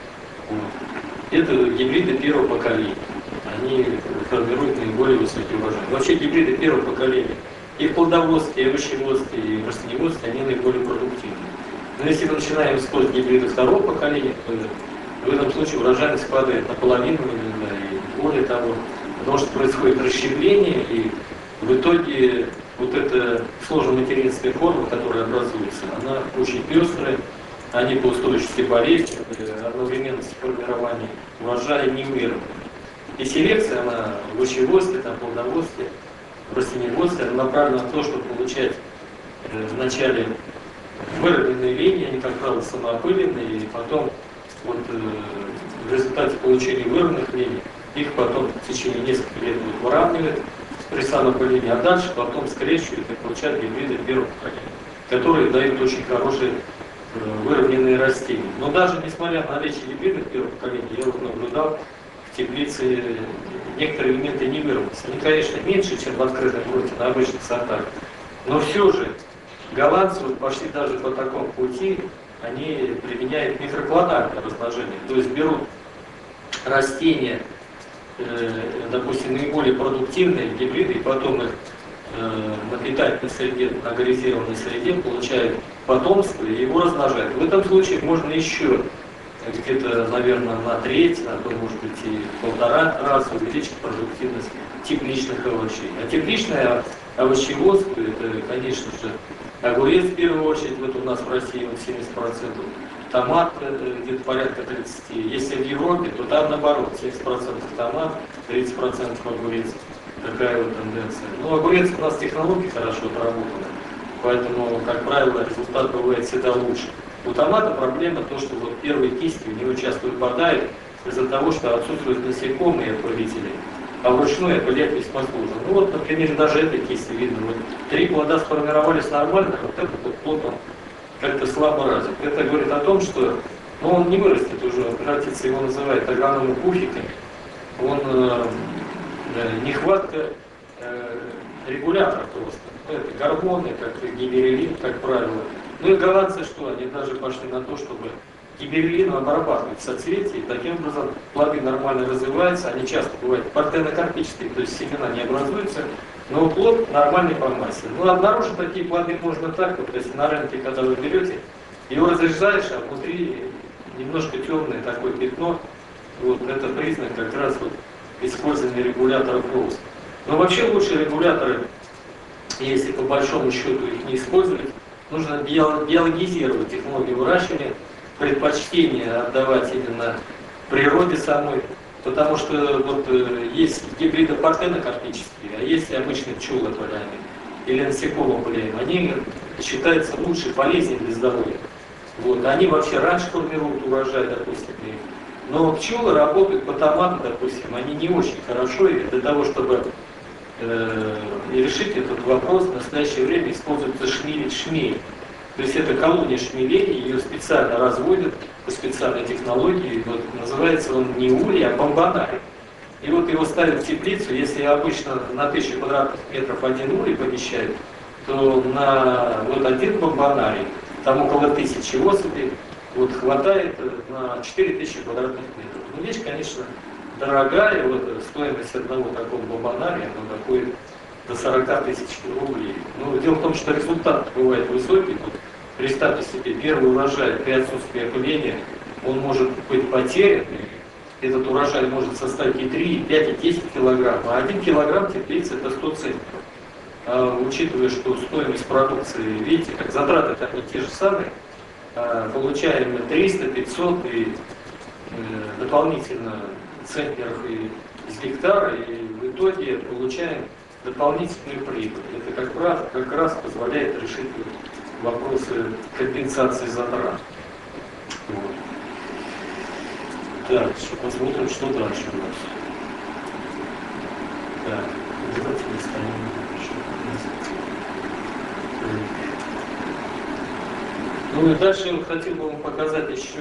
Вот. Это гибриды первого поколения. Они формируют наиболее высокий урожай. Вообще гибриды первого поколения и в плодоводстве, и в овощеводстве, и в растениеводстве они наиболее продуктивны. Но если мы начинаем использовать гибриды второго поколения, то в этом случае урожайность падает наполовину или и более того, потому что происходит расщепление, и в итоге вот эта сложно-материнская форма, которая образуется, она очень пестрая, они по устойчивости болезней, одновременности формирования урожая не умеренны. И селекция, она в овощеводстве, там, плодоводстве, в растениеводстве, она направлена на то, чтобы получать э, вначале выровненные линии, они, как правило, самоопыленные, и потом вот, э, в результате получения выровненных линий их потом в течение нескольких лет выравнивают, присадопыления, а дальше потом скрещивают и получают гибриды первого поколения, которые дают очень хорошие выровненные растения. Но даже несмотря на наличие гибридов первого поколения, я вот наблюдал в теплице некоторые элементы не выровнялись. Они, конечно, меньше, чем в открытом грунте на обычных сортах, но все же голландцы вот пошли даже по такому пути, они применяют микроклональное размножение, то есть берут растения, э, допустим, наиболее продуктивные гибриды, и потом их э, на питательной среде, на агрегированной среде получают потомство и его размножают. В этом случае можно еще где-то, наверное, на треть, а то, может быть, и полтора раза увеличить продуктивность тепличных овощей. А тепличное овощеводство, это, конечно же, огурец в первую очередь, вот у нас в России вот семьдесят процентов, томат где-то порядка тридцать процентов. Если в Европе, то там наоборот, семьдесят процентов томат, тридцать процентов огурец. Такая вот тенденция. Ну, огурец у нас технологии хорошо отработаны, поэтому, как правило, результат бывает всегда лучше. У томата проблема то, что вот первые кисти у него часто выпадают из-за того, что отсутствуют насекомые опылители, а вручную опылять весьма сложно. Ну вот, например, даже этой кисти видно, вот три плода сформировались нормально, вот этот вот плод он как-то слабо развит. Это говорит о том, что ну, он не вырастет уже, превратится, его называют агрономы пуфиками, он э, э, нехватка э, регулятора просто. Это гормоны, как гиберелин, как правило. Ну и голландцы что, они даже пошли на то, чтобы гиберелином обрабатывать соцветия, и таким образом плоды нормально развиваются, они часто бывают партенокарпические, то есть семена не образуются, но плод нормальный по массе. Ну обнаружить такие плоды можно так, вот, если на рынке, когда вы берете, его разрезаешь, а внутри немножко темное такое пятно, вот это признак как раз вот использования регуляторов роста. Но вообще лучшие регуляторы, если по большому счету их не использовать, нужно биологизировать технологию выращивания, предпочтение отдавать именно природе самой, потому что вот есть гибриды партенокарпические, а есть обычные пчелопыляемые или насекомопыляемые, они считаются лучше, полезнее для здоровья. Вот. Они вообще раньше формируют урожай, допустим, но пчелы работают по томату, допустим, они не очень хорошо, и для того, чтобы э, решить этот вопрос, в настоящее время используется шмель шмель. То есть это колония шмелей, ее специально разводят по специальной технологии, вот, называется он не улей, а бомбонарий. И вот его ставят в теплицу, если обычно на тысячу квадратных метров один улей помещают, то на вот один бомбонарий, там около тысячи особей, вот, хватает на четыре тысячи квадратных метров. Ну, вещь, конечно, дорогая, вот, стоимость одного такого бомбонария, она доходит до сорока тысяч рублей. Но дело в том, что результат бывает высокий. Вот, представьте себе, первый урожай при отсутствии опыления, он может быть потерян. Этот урожай может составить и три, и пять, и десять килограмм. А один килограмм теплицы это сто центов. А, учитывая, что стоимость продукции, видите, как затраты такие те же самые, а, получаем триста, пятьсот и э, дополнительно центнеров из гектара, и в итоге получаем дополнительную прибыль. Это как раз, как раз позволяет решить вопросы компенсации затрат. Вот. Так, посмотрим, что дальше у нас. Так, давайте достанем. Ну и дальше я хотел бы вам показать еще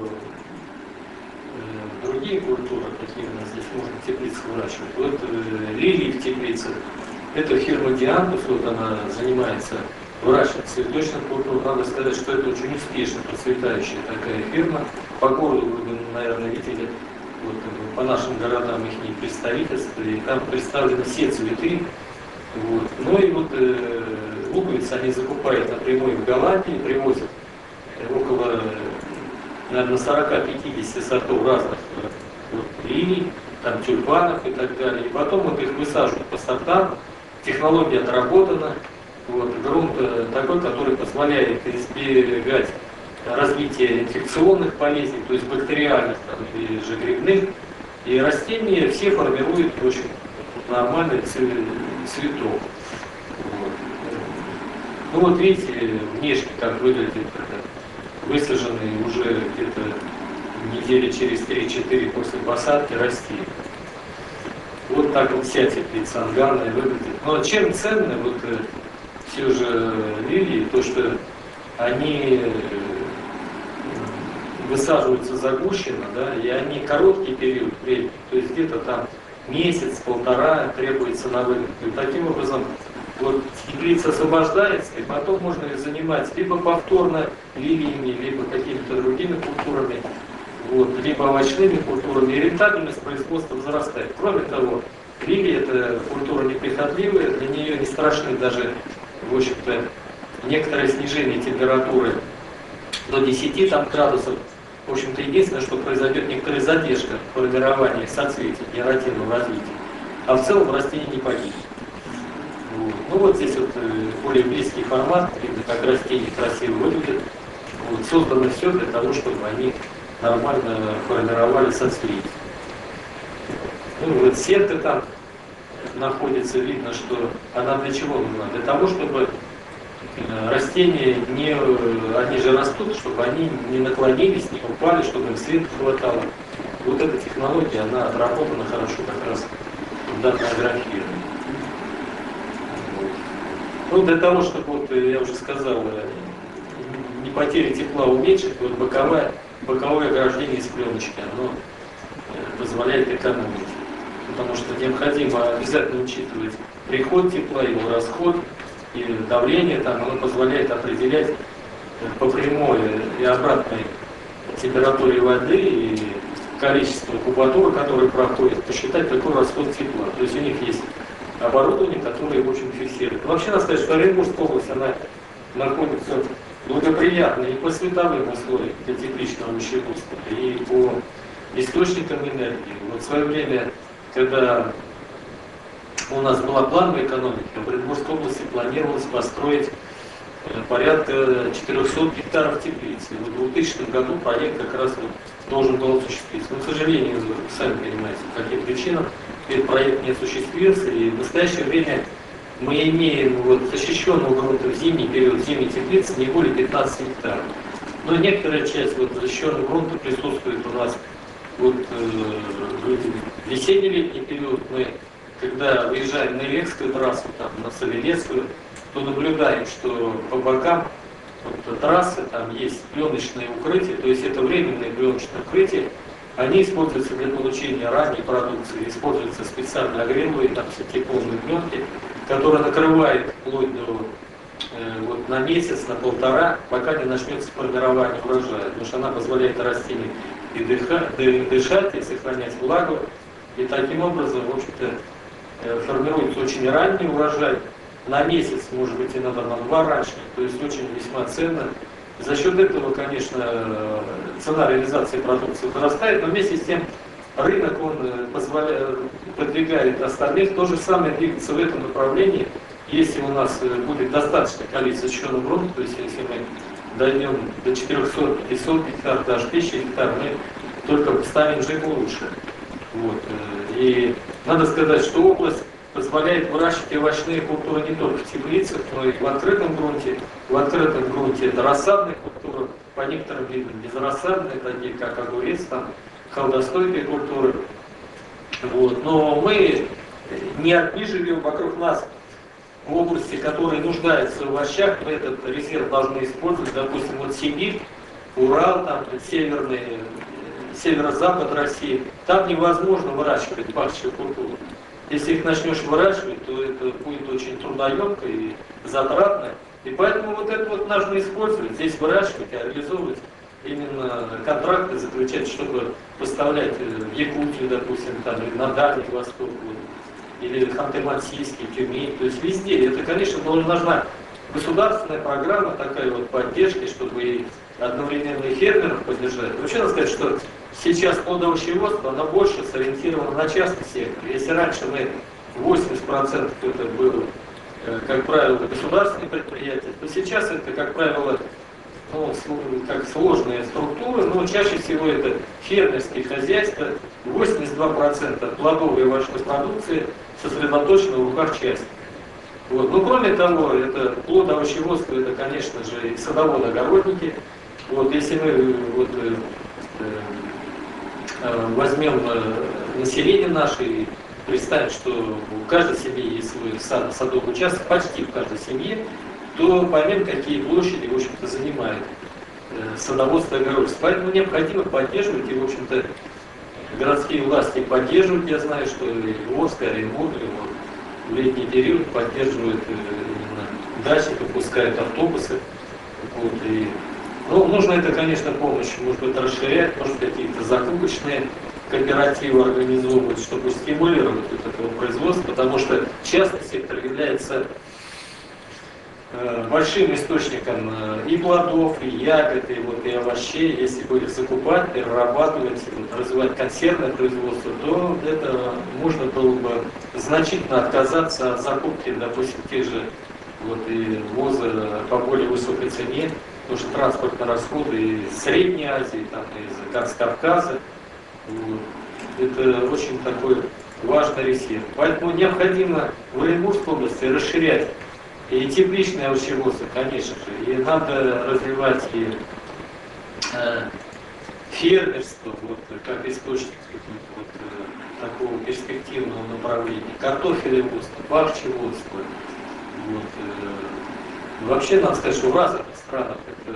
другие культуры, какие у нас здесь можно в теплицах выращивать. Вот э, лилии в теплицах. Это фирма Диантус, вот она занимается выращиванием цветочных культур. Надо сказать, что это очень успешно процветающая такая фирма. По городу вы, наверное, видели, вот, по нашим городам их представительства, и там представлены все цветы. Вот. Ну и вот э, луковицы они закупают напрямую в Голландии, привозят около, наверное, сорок-пятьдесят сортов разных вот, линий, там тюльпанов и так далее. И потом вот их высаживают по сортам, технология отработана, вот, грунт такой, который позволяет избегать развития инфекционных болезней, то есть бактериальных там, и же грибных, и растения все формируют очень нормальный цветок. Вот. Ну вот видите, внешне как выглядит высаженные уже где-то недели через три-четыре после посадки растения. Вот вот так вот вся теплица ангарная выглядит. Но чем ценны вот э, все же лилии, то что они э, высаживаются загущенно, да, и они короткий период времени, то есть где-то там месяц-полтора требуется на вывод. И таким образом вот теплица освобождается, и потом можно ее занимать либо повторно лилиями, либо какими-то другими культурами, вот, либо овощными культурами, и рентабельность производства возрастает. Кроме того, лилия — это культура неприхотливая, для нее не страшны даже, в общем-то, некоторое снижение температуры до десяти там, градусов. В общем-то, единственное, что произойдет некоторая задержка в формировании соцветий, генеративного развития. А в целом растение не погибнет. Вот. Ну вот здесь вот более близкий формат, видно, как растения красиво выглядят. Вот. Создано все для того, чтобы они нормально формировали соцветия. Ну вот сетка там находится, видно, что она для чего нужна? Для того, чтобы растения, не, они же растут, чтобы они не наклонились, не упали, чтобы им свет хватало. Вот эта технология, она отработана хорошо как раз в данной графе. Ну, для того, чтобы, вот, я уже сказал, не потеря тепла уменьшить, вот боковое, боковое ограждение из пленочки, оно позволяет экономить. Потому что необходимо обязательно учитывать приход тепла, его расход, и давление там, оно позволяет определять по прямой и обратной температуре воды и количество кубатуры, которое проходит, посчитать такой расход тепла. То есть у них есть оборудование, которое, в общем, фиксирует. Вообще, надо сказать, что Оренбургская область, она находится благоприятно и по световым условиям для тепличного овощеводства, и по источникам энергии. Вот в свое время, когда у нас была плановая экономика, в Оренбургской области планировалось построить порядка четырехсот гектаров теплиц. И в двухтысячном году проект как раз вот должен был осуществиться. Но, к сожалению, вы сами понимаете, по каким причинам этот проект не осуществился. И в настоящее время мы имеем вот защищенного грунта в зимний период зимней теплицы не более пятнадцати гектаров. Но некоторая часть вот защищенного грунта присутствует у нас вот, э, в весенне-летний период. Мы, когда выезжаем на Илекскую трассу, там, на Солилецкую, то наблюдаем, что по бокам вот, трассы там есть пленочные укрытия, то есть это временные пленочные укрытия, они используются для получения ранней продукции, используются специально агреловые, там септиконные пленки, которые накрывают вплоть до э, вот, на месяц, на полтора, пока не начнется формирование урожая, потому что она позволяет растению и дыхать, дышать, и сохранять влагу, и таким образом, в общем-то, э, формируется очень ранний урожай, на месяц, может быть, иногда на два раньше, то есть очень весьма ценно. За счет этого, конечно, цена реализации продукции возрастает, но вместе с тем рынок, он позволяет, продвигает остальных, то же самое двигаться в этом направлении, если у нас будет достаточное количество защищенного грунта, то есть если мы дойдем до четырехсот-пятисот гектар, даже тысячи гектар, мы только станем жить лучше. Вот. И надо сказать, что область позволяет выращивать овощные культуры не только в теплицах, но и в открытом грунте. В открытом грунте это рассадные культуры, по некоторым видам безрассадные, такие как огурец, там, холодостойкие культуры. Вот. Но мы не одни живем вокруг нас в области, которые нуждаются в овощах, мы этот резерв должны использовать. Допустим, вот Сибирь, Урал, там, северный, северо-запад России, там невозможно выращивать пахчую культуру. Если их начнешь выращивать, то это будет очень трудоемко и затратно. И поэтому вот это вот нужно использовать, здесь выращивать, а реализовывать именно контракты, заключать, чтобы поставлять в Якутию, допустим, там, или на Дальний Восток, вот, или Ханты-Мансийский, Тюмень, то есть везде. Это, конечно, нужна государственная программа такая вот поддержки, чтобы и одновременно и фермеров поддержать. Вообще надо сказать, что сейчас плодоовощеводство, оно больше сориентировано на частный сектор. Если раньше мы восемьдесят процентов это было, как правило, государственные предприятия, то сейчас это, как правило, ну, как сложные структуры, но чаще всего это фермерские хозяйства. восемьдесят два процента плодовой и овощной продукции сосредоточено в руках частников. Вот. Но кроме того, это плодоовощеводство, это, конечно же, и садоводы-огородники. Вот, если мы вот, э, э, возьмем э, население наше, представим, что у каждой семьи есть свой сад, садовый участок, почти в каждой семье, то поймем, какие площади, в общем-то, занимает э, садоводство и огородство. Поэтому необходимо поддерживать, и, в общем-то, городские власти поддерживают. Я знаю, что и Орск, и Оренбург, в летний период поддерживают э, именно дачников, пускают автобусы. Вот, и, ну, нужно это, конечно, помощь, может быть, расширять, может, какие-то закупочные кооперативы организовывать, чтобы стимулировать вот этого производства, потому что частный сектор является э, большим источником э, и плодов, и ягод, и, вот, и овощей. Если будет закупать, перерабатывать, вот, развивать консервное производство, то это можно было бы значительно отказаться от закупки, допустим, тех же вот, и ввоза по более высокой цене, потому что транспортные расходы из Средней Азии, там, из Кавказа, вот, это очень такой важный резерв. Поэтому необходимо в Оренбургской области расширять и тепличное овощеводство, конечно же, и надо развивать и э, фермерство, вот, как источник вот, э, такого перспективного направления, картофелеводство, пахчеводство. Вот, э, вообще, надо сказать, что в развитых странах это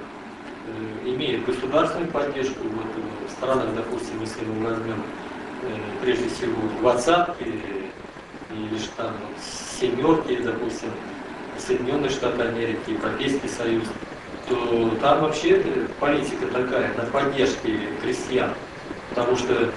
э, имеет государственную поддержку. Вот, э, в странах, допустим, если мы возьмем э, прежде всего двадцатки или же там вот, семерки, допустим, Соединенные Штаты Америки, Европейский Союз, то там вообще политика такая на поддержке крестьян, потому что э,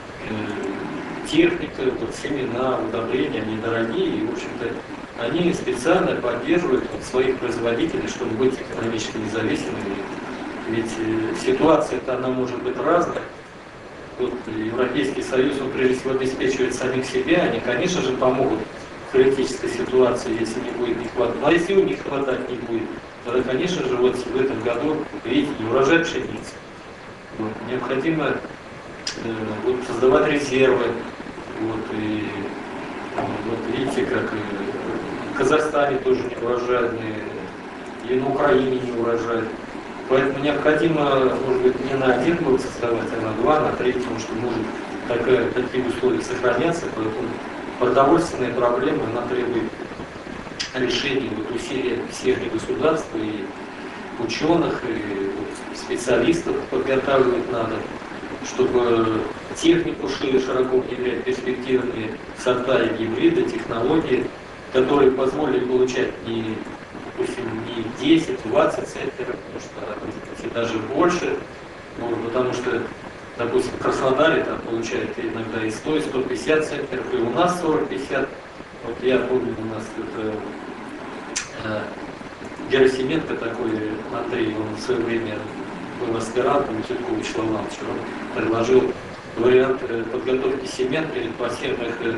техника, вот, семена, удобрения, они дорогие, и, в общем-то, они специально поддерживают своих производителей, чтобы быть экономически независимыми. Ведь э, ситуация-то она может быть разная. Вот Европейский Союз, он прежде всего обеспечивает самих себя, они, конечно же, помогут в критической ситуации, если не будет не хватать. А если у них хватать не будет, тогда, конечно же, вот в этом году, видите, не урожай пшеницы. Вот, необходимо э, вот, создавать резервы. Вот, и вот видите, как э, в Казахстане тоже не урожайные, и на Украине не урожай. Поэтому необходимо, может быть, не на один год создавать, а на два, на три, потому что может такая, такие условия сохраняться. Поэтому продовольственные проблемы, она требует решения вот, усилия всех и государств, и ученых, и вот, специалистов подготавливать надо, чтобы технику шире широко внедрять, перспективные сорта и гибриды, технологии, которые позволили получать не, допустим, не десять-двадцать центнеров, потому что даже больше, ну, потому что, допустим, в Краснодаре там получают иногда и сто, и сто пятьдесят центнеров, и у нас сорок-пятьдесят. Вот я помню, у нас это э, Герасименко такой, Андрей, он в свое время был аспирантом Тюткова Вячеслава Ивановича, он предложил вариант э, подготовки семян перед посевных э,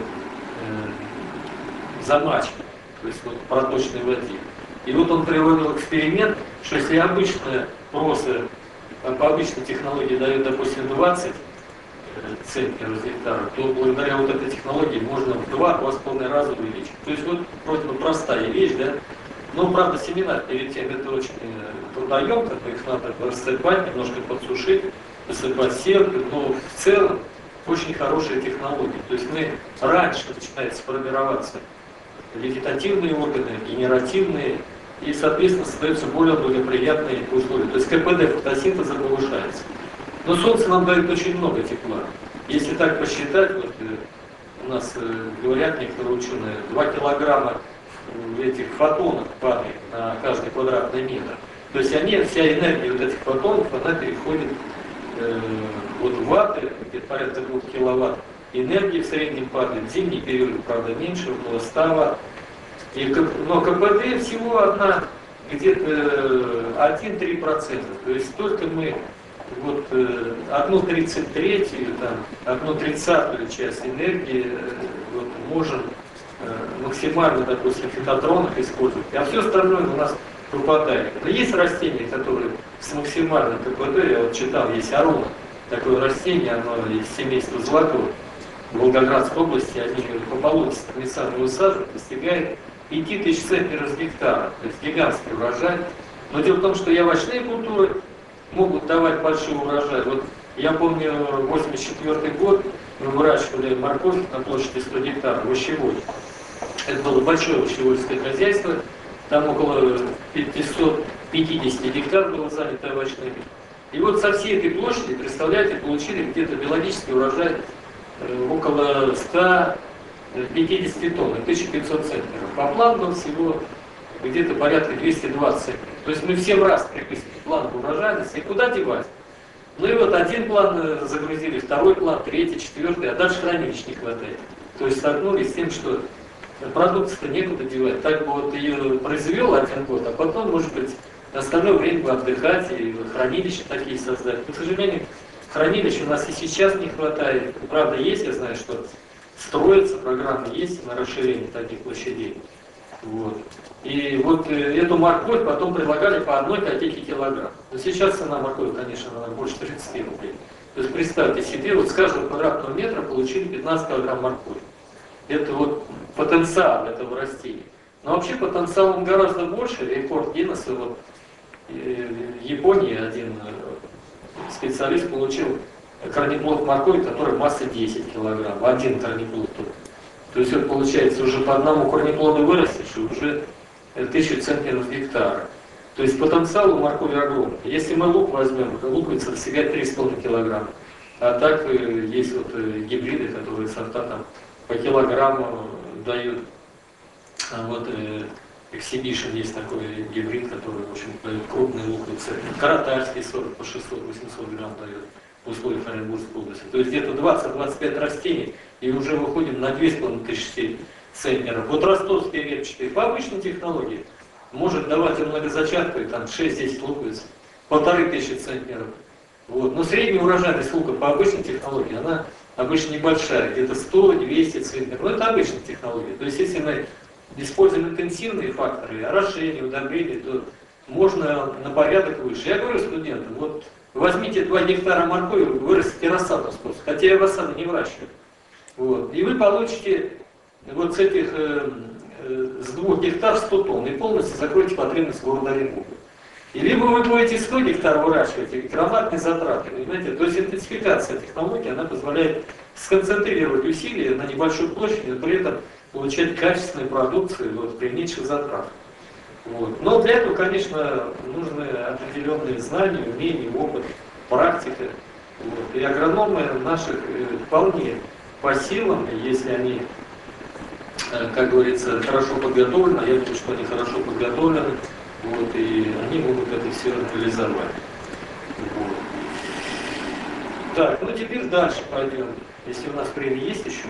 э, замачек, то есть вот, в проточной воде. И вот он проводил эксперимент, что если обычно просто по обычной технологии дает, допустим, двадцать центнеров с гектара, то благодаря вот этой технологии можно в два-два с половиной раза увеличить. То есть вот вроде бы простая вещь, да? Но, правда, семена перед тем это очень трудоемко, их надо рассыпать, немножко подсушить, посыпать сеткой, но в целом очень хорошая технология. То есть мы раньше начинает формироваться вегетативные органы, генеративные, и, соответственно, создаются более благоприятные условия. То есть КПД фотосинтеза повышается. Но Солнце нам дает очень много тепла. Если так посчитать, вот, у нас говорят некоторые ученые, два килограмма этих фотонов падает на каждый квадратный метр. То есть они, вся энергия вот этих фотонов, она переходит э, вот в ватты, где-то порядка двух киловатт. Энергии в среднем падает, в зимний период, правда, меньше, около ста ватт. И, но КПД всего одна, где-то один-три процента. То есть только мы вот одну тридцать третью, там, одну тридцатую часть энергии вот, можем максимально, допустим, в фитотронах использовать, а все остальное у нас пропадает. Но есть растения, которые с максимальным КПД, я вот читал, есть аруна, такое растение, оно из семейства золотого, в Волгоградской области, они по болотистым лесам высаживают, достигает пяти тысяч центнеров с гектара, то есть гигантский урожай. Но дело в том, что и овощные культуры могут давать большой урожай. Вот я помню восемьдесят четвёртый год, мы выращивали морковь на площади сто гектаров в Ощевой. Это было большое ощевольское хозяйство, там около пятисот пятидесяти гектар было занято овощными. И вот со всей этой площади, представляете, получили где-то биологический урожай э, около ста пятидесяти тонн, тысяча пятьсот центнеров. По плану всего где-то порядка двухсот двадцати. То есть мы все в раз приписали план урожайности, и куда девать? Ну и вот один план загрузили, второй план, третий, четвертый, а дальше хранилищ не хватает. То есть столкнулись с тем, что продукцию-то некуда девать. Так бы вот ее произвел один год, а потом, может быть, остальное время бы отдыхать и хранилища такие создать. Но, к сожалению, хранилищ у нас и сейчас не хватает. Правда, есть, я знаю, что строятся программы, есть на расширение таких площадей. Вот. И вот э, эту морковь потом предлагали по одной копейке килограмм. Но сейчас цена моркови, конечно, она больше тридцати рублей. То есть представьте себе, вот с каждого квадратного метра получили пятнадцать килограмм моркови. Это вот потенциал этого растения. Но вообще потенциал он гораздо больше. Рекорд Гиннесса, вот, э, в Японии один э, специалист получил корнеплод моркови, который масса десять килограмм. Один корнеплод только. То есть вот получается уже по одному корнеплоду вырастешь, и уже тысячу центнеров с гектара. То есть потенциал у моркови огромный. Если мы лук возьмем, то луковица достигает три с половиной килограмма. А так э, есть вот э, гибриды, которые сорта там по килограмму дают. А вот э, Exhibition есть такой гибрид, который, в общем, дает крупные луковицы. Каратальский сорт по шестьсот-восемьсот грамм дает в условиях Оренбургской области. То есть где-то двадцать-двадцать пять растений, и уже выходим на две с половиной тысячи центнеров. Вот ростовский репчатый по обычной технологии может давать и многозачатковые, там шесть-десять луковиц, полторы тысячи центнеров. Вот. Но средняя урожайность лука по обычной технологии, она обычно небольшая, где-то сто-двести центнеров. Но это обычная технология. То есть если мы используем интенсивные факторы, орошение, удобрение, то можно на порядок выше. Я говорю студентам, вот возьмите два гектара моркови, вырастите рассаду способ, хотя я рассаду не выращиваю. Вот. И вы получите вот с этих э, э, с двух гектар сто тонн и полностью закроете потребность города Оренбурга. И либо вы будете сто гектар выращивать, и громадные затраты, понимаете? То есть интенсификация технологии, она позволяет сконцентрировать усилия на небольшой площади, но при этом получать качественную продукцию вот, при меньших затратах. Вот. Но для этого, конечно, нужны определенные знания, умения, опыт, практика. Вот. И агрономы наших э, вполне по силам, если они, э, как говорится, хорошо подготовлены, а я думаю, что они хорошо подготовлены, вот, и они могут это все реализовать. Вот. Так, ну теперь дальше пойдем. Если у нас время есть еще,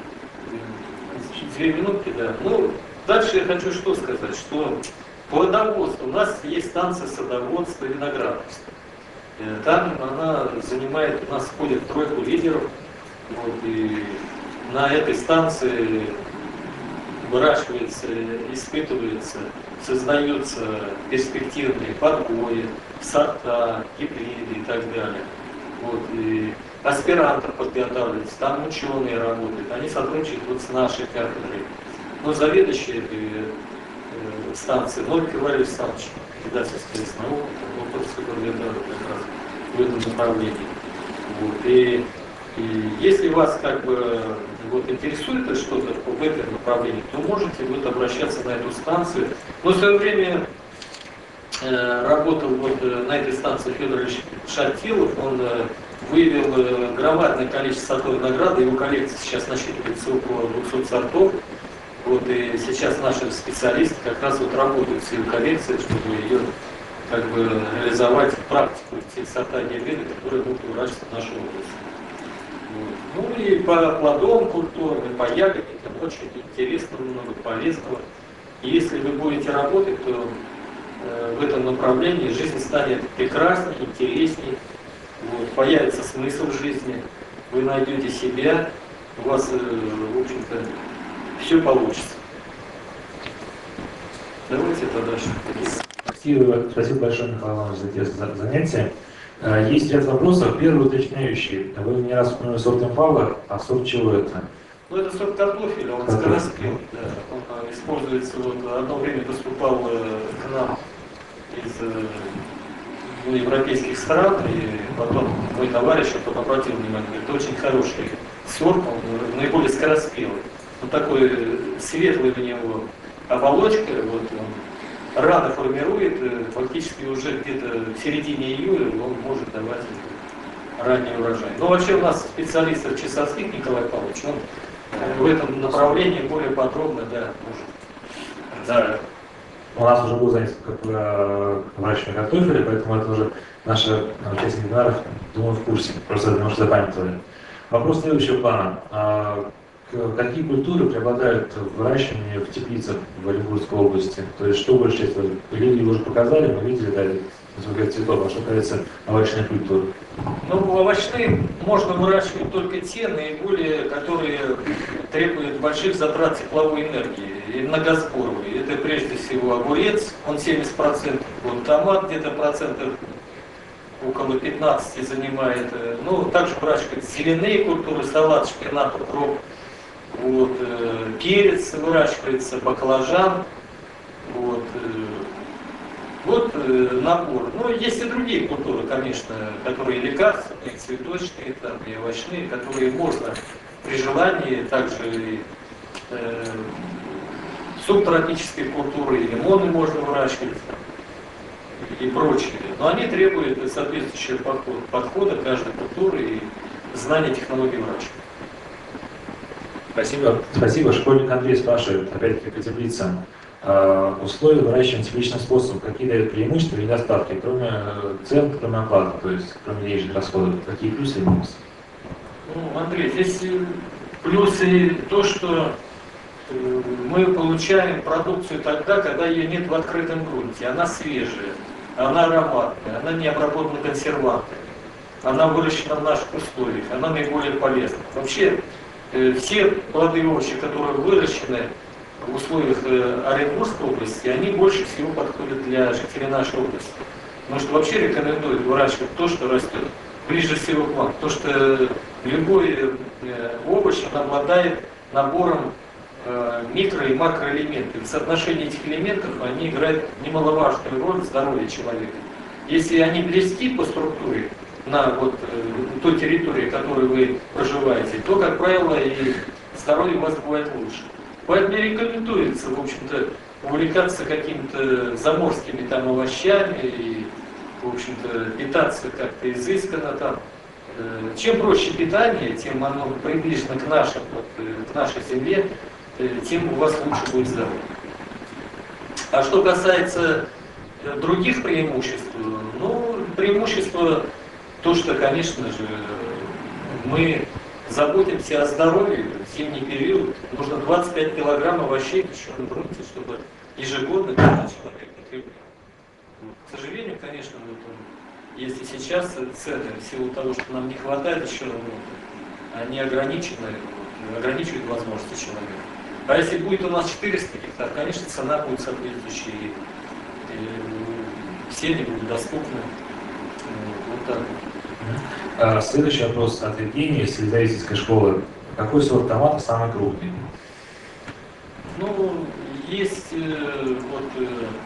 две минутки, да. Ну, дальше я хочу что сказать, что плодоводство, у нас есть станция садоводства и виноградарства. Там она занимает, у нас входит в тройку лидеров, вот, и на этой станции выращивается, испытывается, создаются перспективные подбои, сорта, гибриды и так далее. Вот, и аспирантов подготавливаются, там ученые работают, они сотрудничают вот с нашей кафедрой. Но заведующий этой э, станции Новик Иван Александрович, издательский наук, вопрос, который готовит как раз в этом направлении. Вот, и, и если вас как бы вот, интересует что-то в этом направлении, то можете вот, обращаться на эту станцию. Но в свое время э, работал вот, на этой станции Федор Ильич Шатилов, он э, выявил э, громадное количество сортов винограда, его коллекция сейчас насчитывается около двухсот сортов. Вот, и сейчас наши специалисты как раз вот работают с ее коллекцией, чтобы ее как бы реализовать в практику, те сорта гибриды, которые будут выращиваться в нашей области. Вот. Ну и по плодовым культурам, и по ягодникам очень интересно, много полезного. И если вы будете работать, то э, в этом направлении жизнь станет прекраснее, интереснее, вот, появится смысл в жизни, вы найдете себя, у вас, э, в общем-то, все получится. Давайте тогда дальше. Спасибо, спасибо большое, Михаил Иванович, за те занятия. Есть ряд вопросов. Первый уточняющий. Вы не раз упомянули сорт импала, а сорт чего это? Ну, это сорт картофеля, он скороспелый. Да. Он используется, вот, одно время поступал к нам из ну, европейских стран, и потом мой товарищ вот обратил внимание, говорит, очень хороший сорт, он наиболее скороспелый. Вот такой светлый у него оболочка, вот он рано формирует, фактически уже где-то в середине июля он может давать ранний урожай. Но вообще у нас специалист Часовских Николай Павлович, он в этом направлении более подробно, да, может. Да. У нас уже был занят выращивание картофеля, поэтому это уже наши участники вебинаров, думаю, в курсе, просто потому что запамятовали. Вопрос следующего плана. Какие культуры преобладают в выращивании в теплицах в Оренбургской области? То есть что больше часть? Люди уже показали, мы видели, да, сколько цветов, а что касается овощной культуры? Ну, овощные можно выращивать только те, наиболее, которые требуют больших затрат тепловой энергии и многосборовые. Это прежде всего огурец, он семьдесят процентов, вот томат где-то процентов около пятнадцати занимает. Ну, также выращивают зеленые культуры, салат, шпинат, укроп. Вот, э, перец выращивается, баклажан, вот, э, вот э, набор. Ну, есть и другие культуры, конечно, которые лекарственные, цветочные, там, и овощные, которые можно при желании, также и э, субтропические культуры, и лимоны можно выращивать и прочие. Но они требуют соответствующего подхода каждой культуры и знания технологий выращивания. Спасибо. Спасибо. Школьник Андрей спрашивает, опять-таки по теплицам. Э, условия выращивания тепличным способом, какие дают преимущества и недостатки, кроме цен, кроме оплаты, то есть кроме денежных расходов, какие плюсы и минусы? Ну, Андрей, здесь плюсы то, что мы получаем продукцию тогда, когда ее нет в открытом грунте, она свежая, она ароматная, она не обработана консервантами, она выращена в наших условиях, она наиболее полезна. Вообще, все плоды и овощи, которые выращены в условиях Оренбургской области, они больше всего подходят для жителей нашей области. Потому что вообще рекомендуют выращивать то, что растет ближе всего к вам. То, что любой овощ обладает набором микро- и макроэлементов. В соотношении этих элементов они играют немаловажную роль в здоровье человека. Если они близки по структуре, на вот, э, той территории, в которой вы проживаете, то, как правило, и здоровье у вас бывает лучше. Поэтому рекомендуется, в общем-то, увлекаться какими-то заморскими там овощами и, в общем-то, питаться как-то изысканно там. Э, чем проще питание, тем оно приближено к, нашим, вот, к нашей земле, э, тем у вас лучше будет здоровье. А что касается э, других преимуществ, ну, преимущество то, что, конечно же, мы заботимся о здоровье в зимний период. Нужно двадцать пять килограмм овощей в пищевом грунте, чтобы ежегодно человек потреблял. К сожалению, конечно, вот, если сейчас цены в силу того, что нам не хватает еще, вот, они ограничены, вот, ограничивают возможности человека. А если будет у нас четыреста гектар, конечно, цена будет соответствующая, и, и все они будут доступны. Вот так. Следующий вопрос от Евгения из Сельзависительской школы. Какой сорт томата самый крупный? Ну, есть э, вот, э,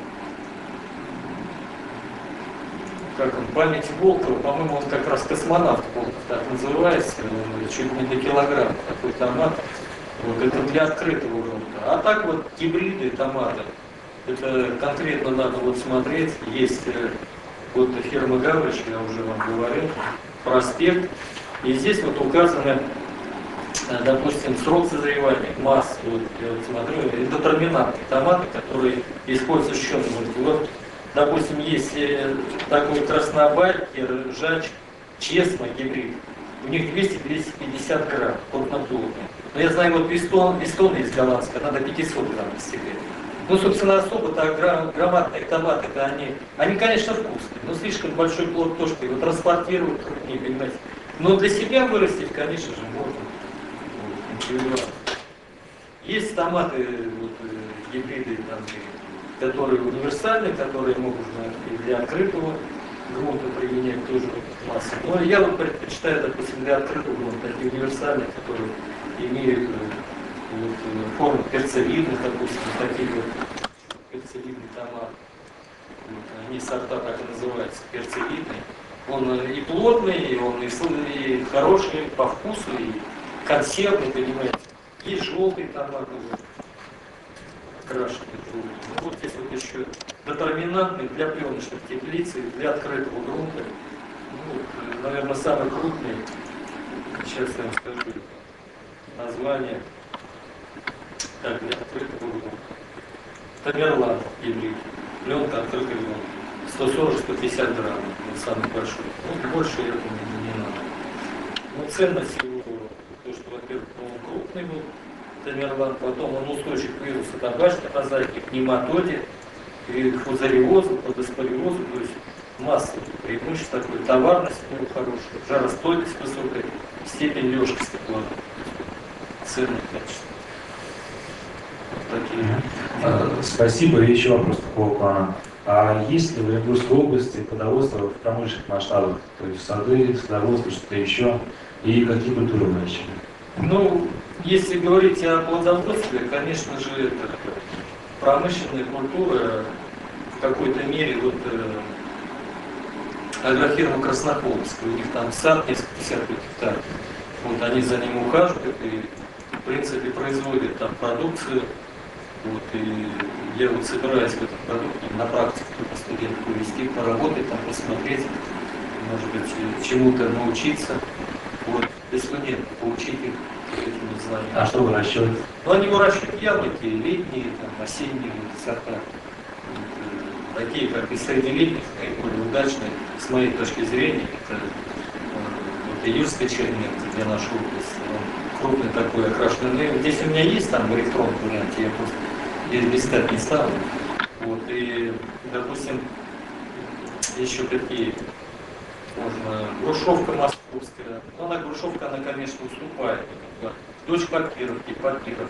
как он, память Волкова, по-моему, он как раз космонавт Волков так называется, он чуть не до килограмма такой томат. Вот, это для открытого грунта. А так вот гибриды томата, это конкретно надо вот смотреть. Есть э, вот фирма Гаврич, я уже вам говорил, проспект. И здесь вот указаны, допустим, срок созревания, масса. Вот, я вот смотрю, это терминатные томаты, которые используются в щеном грунте. Вот, допустим, есть такой краснобарь, ржач, честно, гибрид. У них двести — двести пятьдесят грамм крупноплодные. Но я знаю, вот вистон, вистон есть голландская, надо пятьсот грамм на себе. Ну, собственно, особо-то грам, громадные томаты-то они, они, конечно, вкусные, но слишком большой плод тоже его транспортируют, не понимаете. Но для себя вырастить, конечно же, можно. Вот, есть томаты, вот, гибриды, там, которые универсальные, которые могут и для открытого грунта применять тоже массу. Но я вот предпочитаю, допустим, для открытого грунта такие универсальные, которые имеют вот, форму перцевидных, допустим, такие вот перцевидные томаты. Вот, они сорта так и называются, перцевидный. Он и плотный, и он и, и хороший по вкусу, и консервный, понимаете. Есть желтый томат уже, окрашенный. Ну, вот здесь вот еще детерминантный для пленочных теплиц и для открытого грунта. Ну, наверное, самый крупный, сейчас я вам скажу название, так, для открытого грунта. Тамерлан гибрид, пленка открытый грунт. сто сорок — сто пятьдесят грамм, вот самый большой. Ну, больше, я думаю, не надо. Но ценность его, то, что, во-первых, он крупный был, Тамерлан, потом он устойчив к вирусу табачной мозаики, к нематоде, к фузариозу, подоспориозу, то есть масса преимуществ такой, товарность у него хорошая, жаростойкость высокая, степень лёжкости плода, ценное качество. Вот такие. А, Спасибо. И еще вопрос такого плана. А есть ли в Оренбургской области плодоводство в промышленных масштабах? То есть сады, садоводство, что-то еще? И какие культуры выращивают? Ну, если говорить о плодоводстве, конечно же, это промышленная культура в какой-то мере, вот э, агрофирма Краснохолмская, у них там сад несколько десятков гектаров, вот они за ним ухаживают и, в принципе, производят там продукцию. Вот, и я вот собираюсь в этом продукте на практику студентов увезти, поработать, там, посмотреть, может быть, чему-то научиться. Вот, если нет, поучить их этим знаниям. А что выращивают? Ну, они выращивают яблоки, летние, там, осенние сорта. Вот, э, такие, как и среднелетних, наиболее удачные, с моей точки зрения, это э, вот, июльская черника для нашей области. Он крупный такой, окрашенный. Ну, здесь у меня есть там в электронном варианте, я просто здесь листать не стал. Вот, и, допустим, еще какие можно, грушевка московская. Ну, она, грушевка, она, конечно, уступает. Дочь папировки, папиров.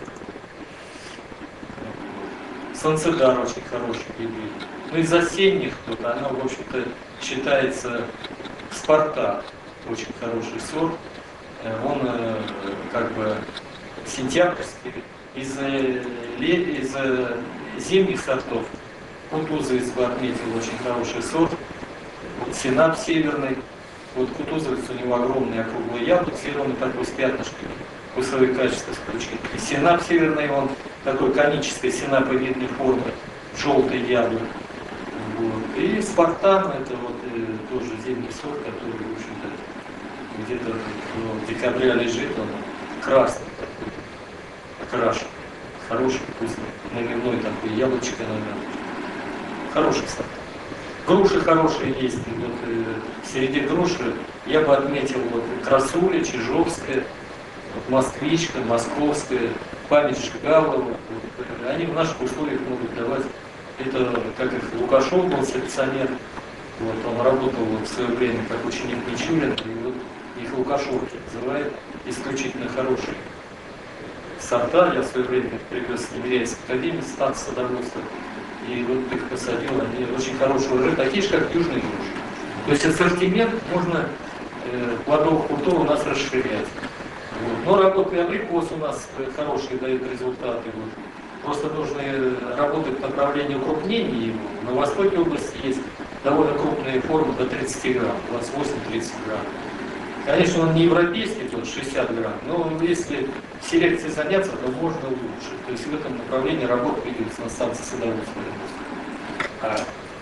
Санцедар очень хороший гибрид. Ну, из осенних тут она, в общем-то, считается Спартак. Очень хороший сорт. Он как бы сентябрьский. Из, из зимних сортов Кутузовец бы отметил очень хороший сорт. Вот Синап северный. Вот Кутузовец, у него огромный округлый яблок, зеленый такой с пятнышками, вкусовые качества исключительно. И Синап северный, он такой конической синаповидной формы, желтый яблок. Вот. И Спартан, это вот э, тоже зимний сорт, который, в общем-то, где-то ну, в декабре лежит, он красный такой, окрашен. Хороший, вкусный, наливной такой, яблочко, наверное. Хороший сорт. Груши хорошие есть. Вот, э, среди груши я бы отметил вот, красуля, чижовская, вот, москвичка, московская, память Жигалова. Вот, э, они в наших условиях могут давать. Это как их Лукашов был селекционер. Вот, он работал вот, в свое время как ученик Мичурина. И вот их Лукашовки называют исключительно хорошие сорта. Я в свое время привез с Немиряйской академии, станции садоводства. И вот их посадил, они очень хорошие урожаи, такие же, как южные груши. То есть ассортимент можно э, плодовых культур у нас расширять. Вот. Но работа и абрикос у нас хорошие дают результаты. Вот. Просто нужно работать в направлении укрупнения его. На востоке области есть довольно крупные формы до тридцати грамм, двадцать восемь — тридцать грамм. Конечно, он не европейский, тут шестьдесят грамм, но если селекцией заняться, то можно лучше. То есть в этом направлении работа ведется на станции садоводства. А,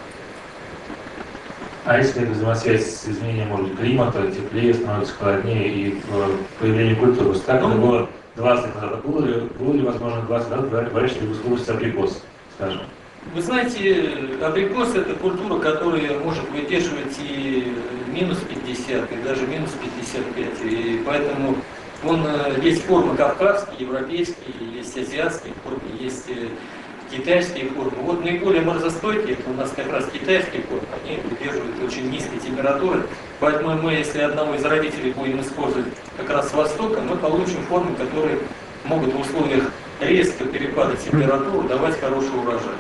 а если это взаимосвязь с изменением, может быть, климата, теплее, становится холоднее и появление культуры, как это было двадцать лет назад, было ли, было ли возможно двадцать лет назад выращивать в условиях абрикос, скажем? Вы знаете, абрикос – это культура, которая может выдерживать и минус пятьдесят, и даже минус пятьдесят пять. И поэтому он, есть формы кавказские, европейские, есть азиатские формы, есть китайские формы. Вот наиболее морозостойкие, это у нас как раз китайские формы, они выдерживают очень низкие температуры. Поэтому мы, если одного из родителей будем использовать как раз с востока, мы получим формы, которые могут в условиях резкого перепада температуры давать хороший урожай.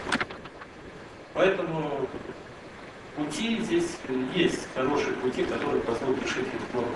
Поэтому пути здесь есть, хорошие пути, которые позволят решить этот вопрос.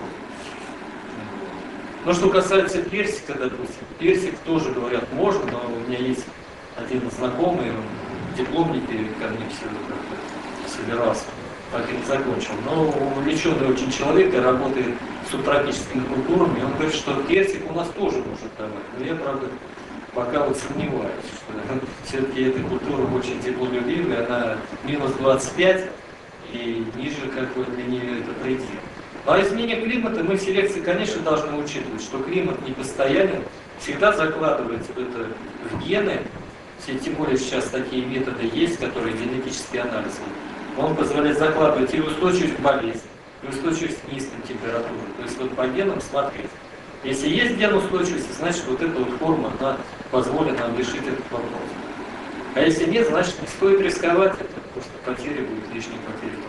Но что касается персика, допустим, персик тоже, говорят, можно, но у меня есть один знакомый, он дипломники ко мне все собирался, так и не закончил. Но увлеченный очень человек и работает с субтропическими культурами, он говорит, что персик у нас тоже может давать. Но я, правда, пока вот сомневаюсь, что все-таки эта культура очень теплолюбивая, она минус двадцать пять и ниже как бы для нее это предел. А изменение климата мы в селекции, конечно, должны учитывать, что климат не постоянен, всегда закладывается это в гены, тем более сейчас такие методы есть, которые генетический анализ. Он позволяет закладывать и устойчивость к болезни, и устойчивость к низким температурам. То есть вот по генам смотреть. Если есть ген устойчивости, значит вот эта вот форма, она позволит нам решить этот вопрос. А если нет, значит не стоит рисковать, это просто потери будет, лишние потери.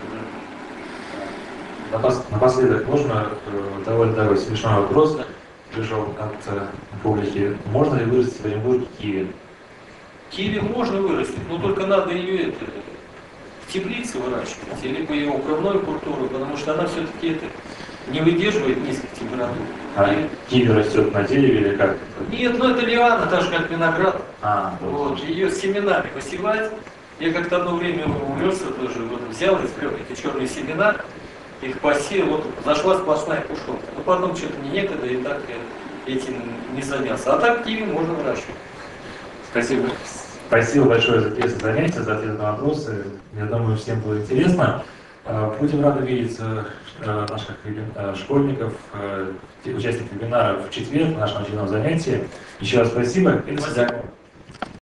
Напоследок, можно э, довольно такой смешной вопрос, пришел от э, публики. Можно ли вырастить в Оренбурге киви? Киви можно вырастить, но только надо ее это, в теплице выращивать, либо ее укрывной культурой, потому что она все-таки это не выдерживает низких температур. А И... киви растет на дереве или как? Нет, ну это лиана, так же как виноград. А, вот, ее семенами посевать. Я как-то одно время увлекся тоже, вот, взял и сплёк эти черные семена, их посеял, вот зашла сплошная пушонка. Но потом что-то мне некогда, и так я этим не занялся. А так киви можно выращивать. Спасибо. Спасибо большое за интересное занятие, за ответы на вопросы. Я думаю, всем было интересно. Будем рады видеть наших школьников, участников вебинара в четверг на нашем очередном занятии. Еще раз спасибо и до свидания.